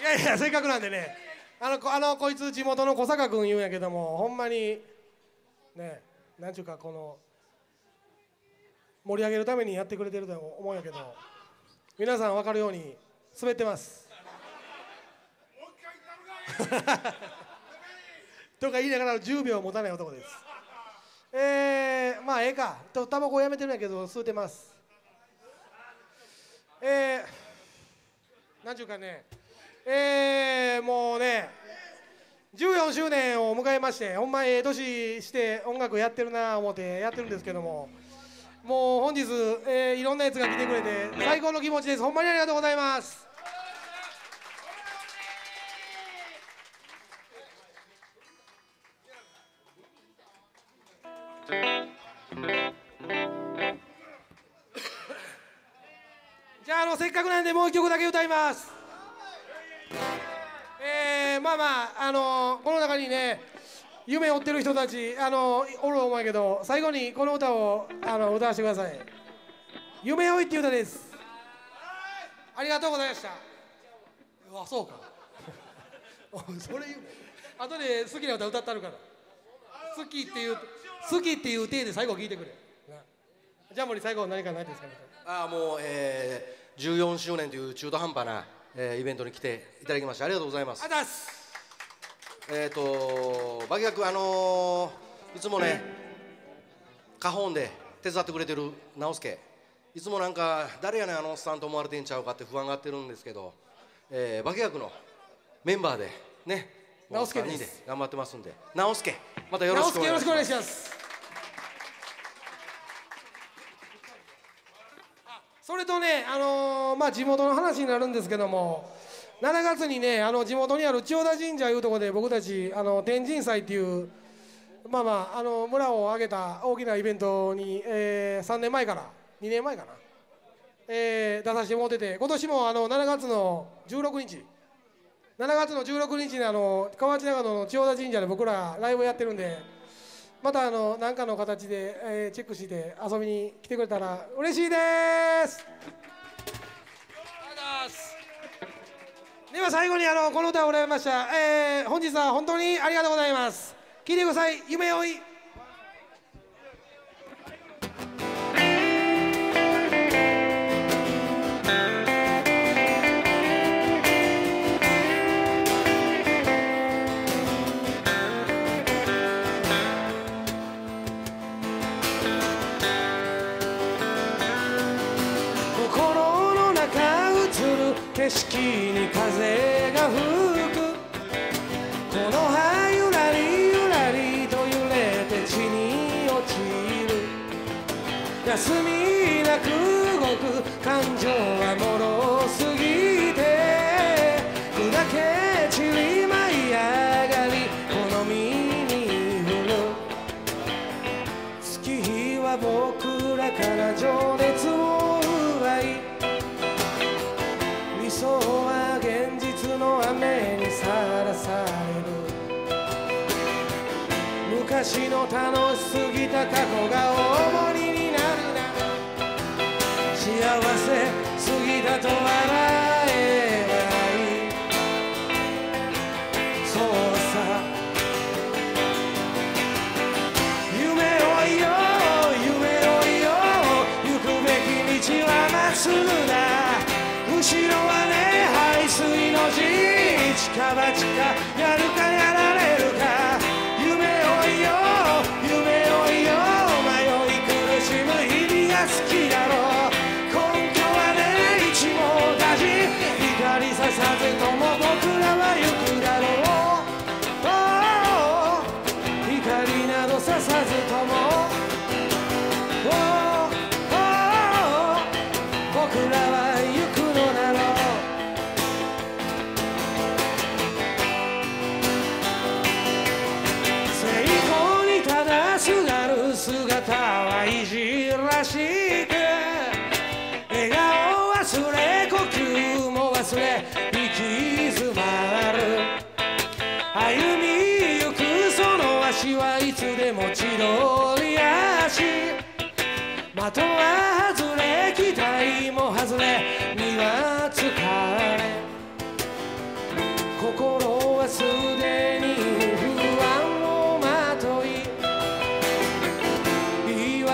やいや、せっかくなんでね、あのこあのこいつ地元の小坂君言うんやけども、ほんまにね、なんちゅうかこの盛り上げるためにやってくれてると思うんやけど、皆さん分かるように滑ってますとか言いながらじゅうびょう持たない男です。えー、まあええかと、タバコやめてるんやけど吸うてます。えー、なんちゅうかね、えー、もうねじゅうよんしゅうねんを迎えまして、ほんまええ年して音楽やってるな思ってやってるんですけども、もう本日、えー、いろんなやつが来てくれて最高の気持ちです。ほんまにありがとうございます。じゃあ、あのせっかくなんでもう一曲だけ歌います。えー、まあまあ、あのー、この中にね夢を追ってる人たち、あのー、おる思うけど、最後にこの歌をあの歌わせてください。夢追いっていう歌です。ありがとうございました。あ、そうかそれ言うの後で好きな歌歌ってあるから、好きっていう好きっていう体で最後聞いてくれ。ジャンボリ最後何かないですかね。 ああ、もう、えー、じゅうよんしゅうねんという中途半端な、えー、イベントに来ていただきましてありがとうございます。 ありがとうございます。 えっ、ー、とバキ役、あのー、いつもねカホンで手伝ってくれてる直輔、いつもなんか誰やねんあのおっさんと思われてんちゃうかって不安がってるんですけど、えー、バキ役のメンバーでね直輔です。 さんにんで頑張ってますんで、直輔またよろしくお願いします。 直輔よろしくお願いします。それとね、あのー、まあ地元の話になるんですけども、しちがつにね、あの地元にある千代田神社いうところで僕たちあの天神祭っていうまあまああの村を挙げた大きなイベントに、えー、さんねんまえからにねんまえかな、えー、出させてもらってて、今年もあのしちがつのじゅうろくにちしちがつのじゅうろくにちにあの河内長野の千代田神社で僕らライブやってるんで、またあの何かの形で、えー、チェックして遊びに来てくれたら嬉しいです。では最後にあのこの歌を歌いました、えー、本日は本当にありがとうございます。聴いてください。夢追い。心の中映る景色に風が吹く、この葉ゆらりゆらりと揺れて地に落ちる、休みなく動く感情は脆すぎて砕け散り舞い上がり好みに降る、月日は僕らから情熱を奪い、理想は現実の雨にさらされる、昔の楽しすぎた過去が重荷になるなら、幸せすぎたと笑えばいい、そうさ夢追いよ夢追いよ、行くべき道はまっすぐだ、後ろはね排水の陣、近場近やるかやられるか、夢追いよ夢追いよ、迷い苦しむ日々が好きだろう、根拠はね一網打尽、光ささずとも僕らは行くだろう、光などささずとも僕らは行くのだろう、成功にただすがる姿はいじらしく、笑顔忘れ呼吸も忘れ行き詰まる、歩みゆくその足はいつでも千鳥足、的は外れ期待も外れ身は疲れ、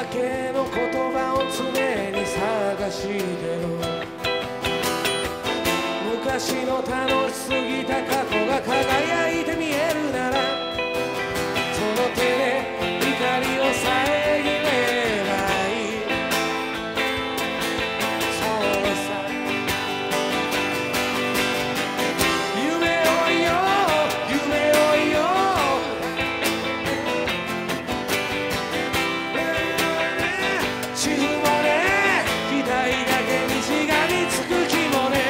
けの言葉を常に探してる。昔の楽しすぎた過去が輝いて見えるなら、その手で光を遮ればいい。そうさ、夢追いよ夢追いよ、主婦もね、期待だけにしがみつく気もね、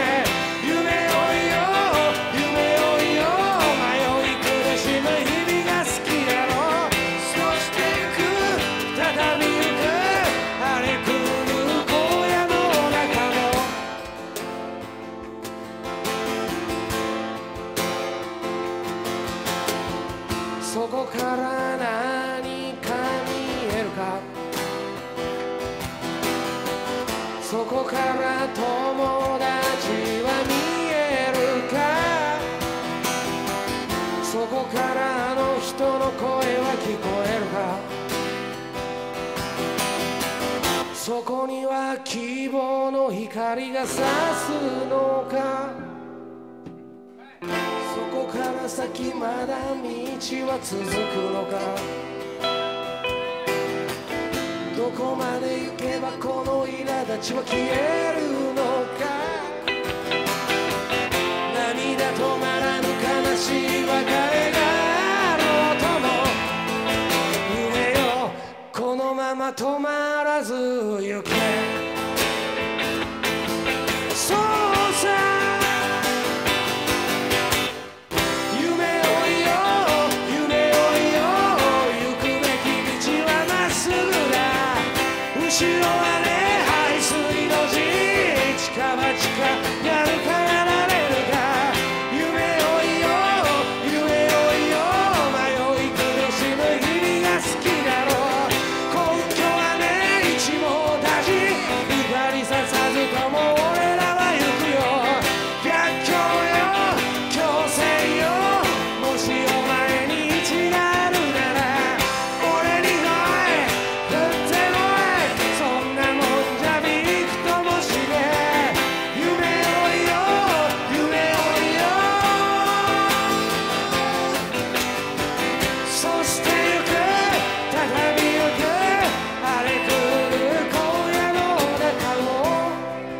そこから何か見えるか、そこから友達は見えるか、そこからあの人の声は聞こえるか、そこには希望の光が差すのか、そこから先まだ道は続くのか、どこまで行けばこの苛立ちは消えるのか、涙止まらぬ悲しい別れがあろうとも、夢よこのまま止まらず行け。そうさ、後ろはね、排水の陣、近場近やるかやられるか、夢追いよ夢追いよ、迷い苦しむ日々が好きだろう。根拠はね、一網打尽、光ささずとも俺らは行くよ。逆境よ強制よ、もしお前に道があるなら俺に来い、振ってこい、そんなもんじゃびくともしねえ、夢追いよ夢追いよ、そしてゆく再びゆく荒れ狂う荒野の中を、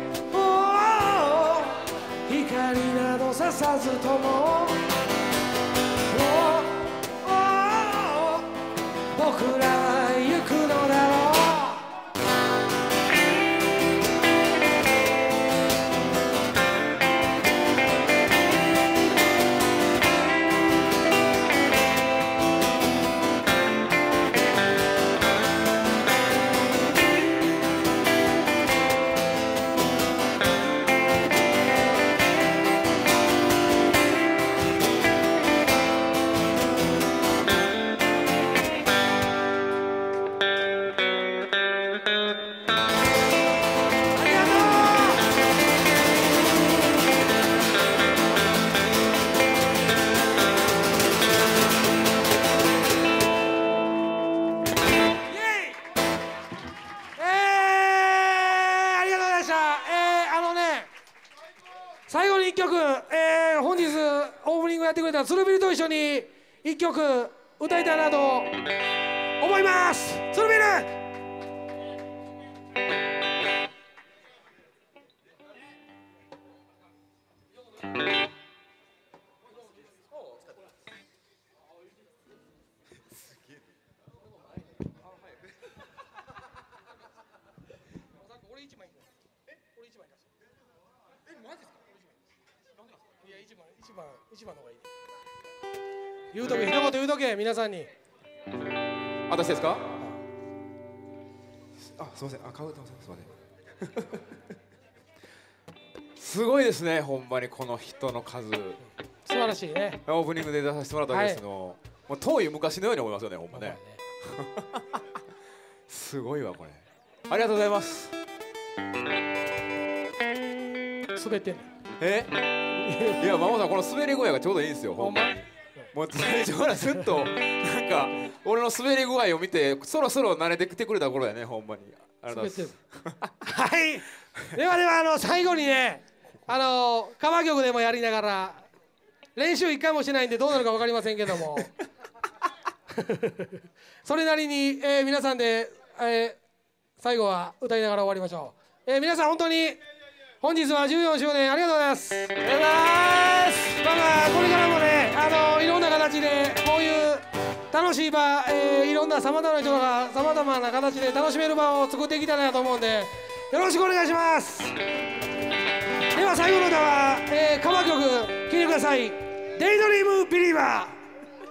おー光などささずとも、おーおー僕らは行くのだろう。最後にいっきょく、えー、本日オープニングやってくれた鶴ビルと一緒にいっきょく歌いたいなと思います。鶴ビル一番の方がいい。言うとけ、一言言うとけ、皆さんに。 私ですか？あ、すみません。あ、顔歌ってます。すみません。すごいですね、ほんまにこの人の数。 素晴らしいね。 オープニングで出させてもらったわけですけど、はい、もう遠い昔のように思いますよね、ほんまね。すごいわこれ。ありがとうございます。 滑ってんの。 え？いや、マモさんこの滑り声がちょうどいいんですよ。ほんま。もう最初からずっとなんかか俺の滑り具合を見てそろそろ慣れてきてくれた頃やねほんまに。ありがとうございます。 はい。ではではあの最後にねあのカバー曲でもやりながら練習一回もしないんでどうなるか分かりませんけどもそれなりに、えー、皆さんで、えー、最後は歌いながら終わりましょう。えー、皆さん本当に本日はじゅうよんしゅうねんありがとうございます。ありがとうございます。まあまあこれからもねあのいろんな形でこういう楽しい場、えー、いろんなさまざまな人がさまざまな形で楽しめる場を作っていきたいなと思うんでよろしくお願いします。では最後の歌は、えー、カバー曲聴いてください。デイドリームビリーバー。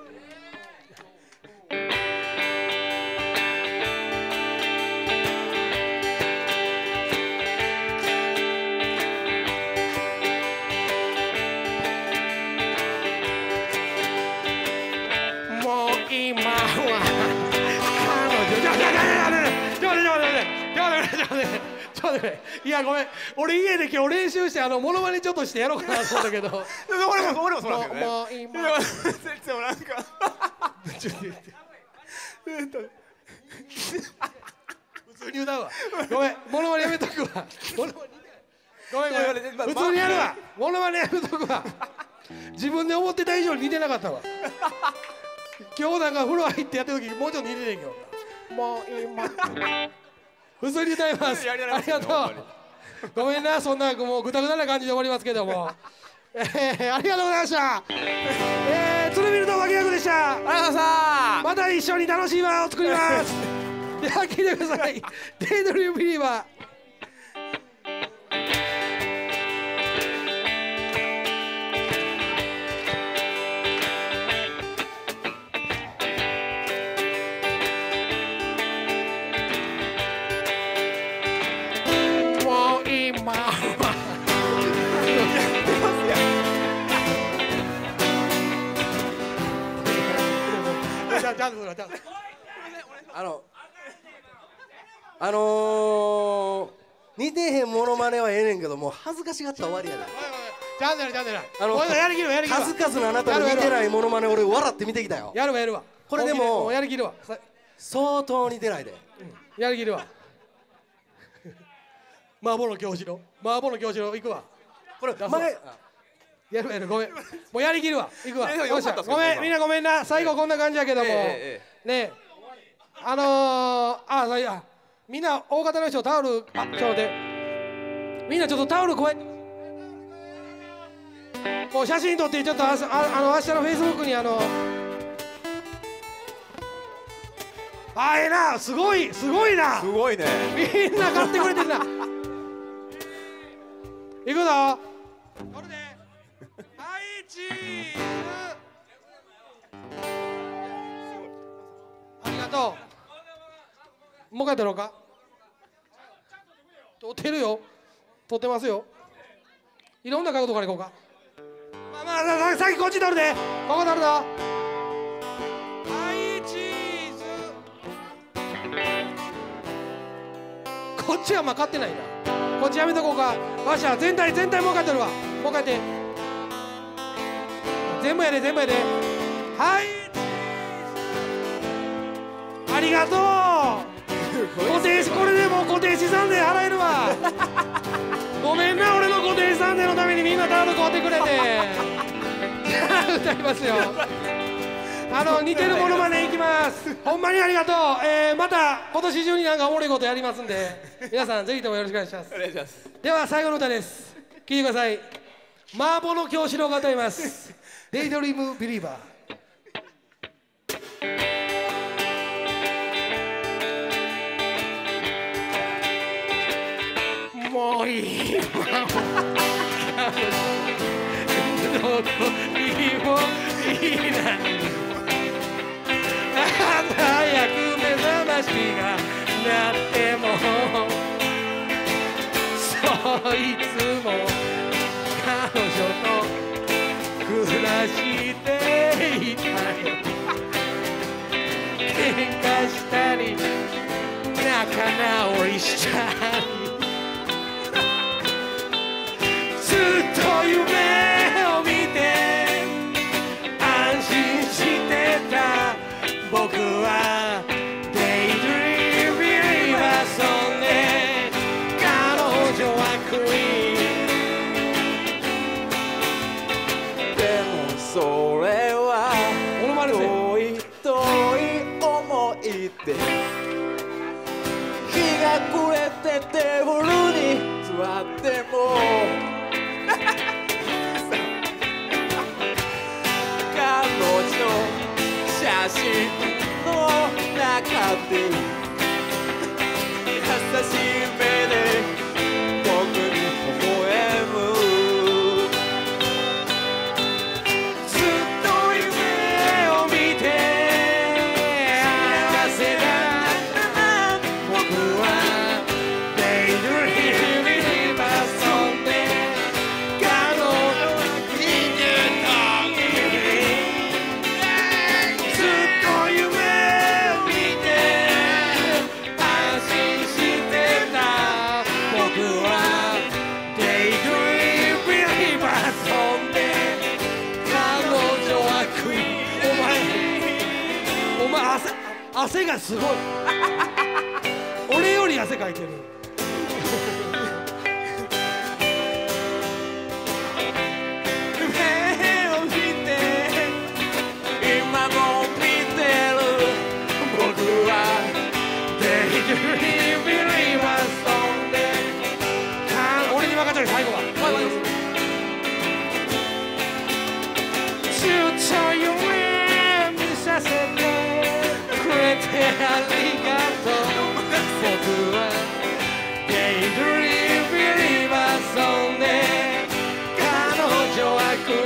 今は彼女ちょっと待ってちょっと待ってちょっと待ってちょっと待ってちょっと待っていやごめん俺家で今日練習してあのモノマネちょっとしてやろうかなと思ったけど俺も俺もそうなんだけどね。 もう今でもなんかちょっと普通に歌うわごめんモノマネやめとくわモノマネごめんごめん普通にやるわモノマネやめとくわ自分で思ってた以上に似てなかったわ今日なんか風呂入ってやってる時もうちょっと似ててんけどもう今普通に歌いますありがとうごめんなそんなもうぐたぐたな感じで終わりますけどもえー、ありがとうございました。えー、鶴見ると脇役でした。 ありがとうございました。 また一緒に楽しい場を作りますでは聴いてくださいデイドリームビリーバー。 あのあのー、似てへんモノマネはええねんけどもう恥ずかしがったら終わりやで。 ちゃんとやるちゃんとやるあのやりきるわやりきるわ数々のあなたの似てないモノマネ俺笑って見てきたよ。 やるわやるわこれでもやりきるわ相当似てないで、 うん、やりきるわ麻婆の京次郎麻婆の京次郎行くわこれ前やるやるごめんもうやりきるわ行くわよかったっすごめんみんなごめんな最後こんな感じやけども、えーえー、ねあのー、あそういやみんな大方の人タオルあちょっと待ってみんなちょっとタオルこうやってこう写真撮ってちょっとあああの明日のフェイスブックにあのあええなすごいすごいなすごいねみんな買ってくれてるな行くぞこれではいチーズありがとうもう一回撮ろうか撮ってるよ撮ってますよいろんな角度からいこうかまあまあさっきこっち撮るでここ撮るぞはいチーズこっちはまあ買ってないなこっちやめとこうかわしゃ全体全体もう一回撮るわもう一回やって全部やで全部やではいありがとう固定これでもう固定資産税払えるわごめんな俺の固定資産税のためにみんなタオル買ってくれてじゃあ歌いますよあの似てるものまねいきますほんまにありがとう、えー、また今年中になんかおもろいことやりますんで皆さんぜひともよろしくお願いしますお願いします。 では最後の歌です聴いてください麻婆の京志郎が歌いますデイドリームビリーバーもういいわどこにもいない早く目覚ましが鳴ってもそういつも彼女と暮らしていたよ喧嘩したり仲直りしたりずっと夢を見て安心してた僕遅れてテーブルに座っても彼女写真の中で優しい目で僕に微笑むずっと夢を見て幸せだ僕はデイドリームに遊んで彼女は聞いてたずっと夢を見て安心してた僕はデイドリームに遊んで彼女は食いお前お前汗汗がすごい俺より汗かいてる夢を見て今も見てる僕はデイドリームに遊んで俺に任せる最後はずっと夢見させてくれてありがとう僕はデイドリームに遊んで彼女はク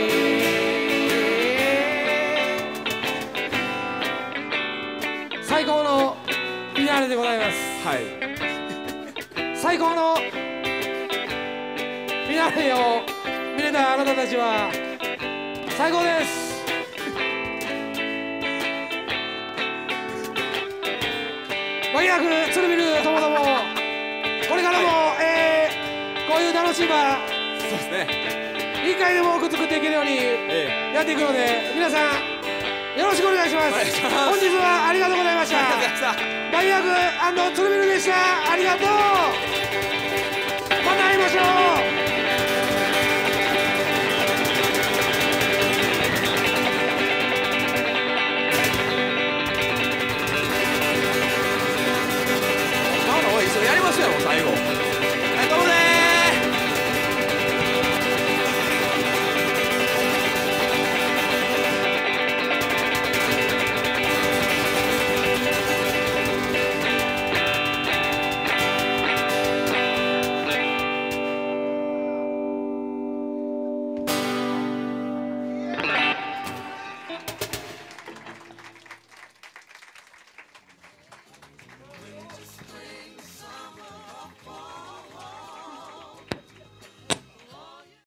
イーン最高のフィナーレでございますはい最高のフィナーレを見れたあなたたちは最高です間役鶴見るともどもこれからも、はい、えー、こういう楽しい場そうですねいっかいでも多く作っていけるようにやっていくので皆さんよろしくお願いします。本日はありがとうございました。大学鶴見るでした。ありがとう。また会いましょう。 一緒にやりましょうよ最後。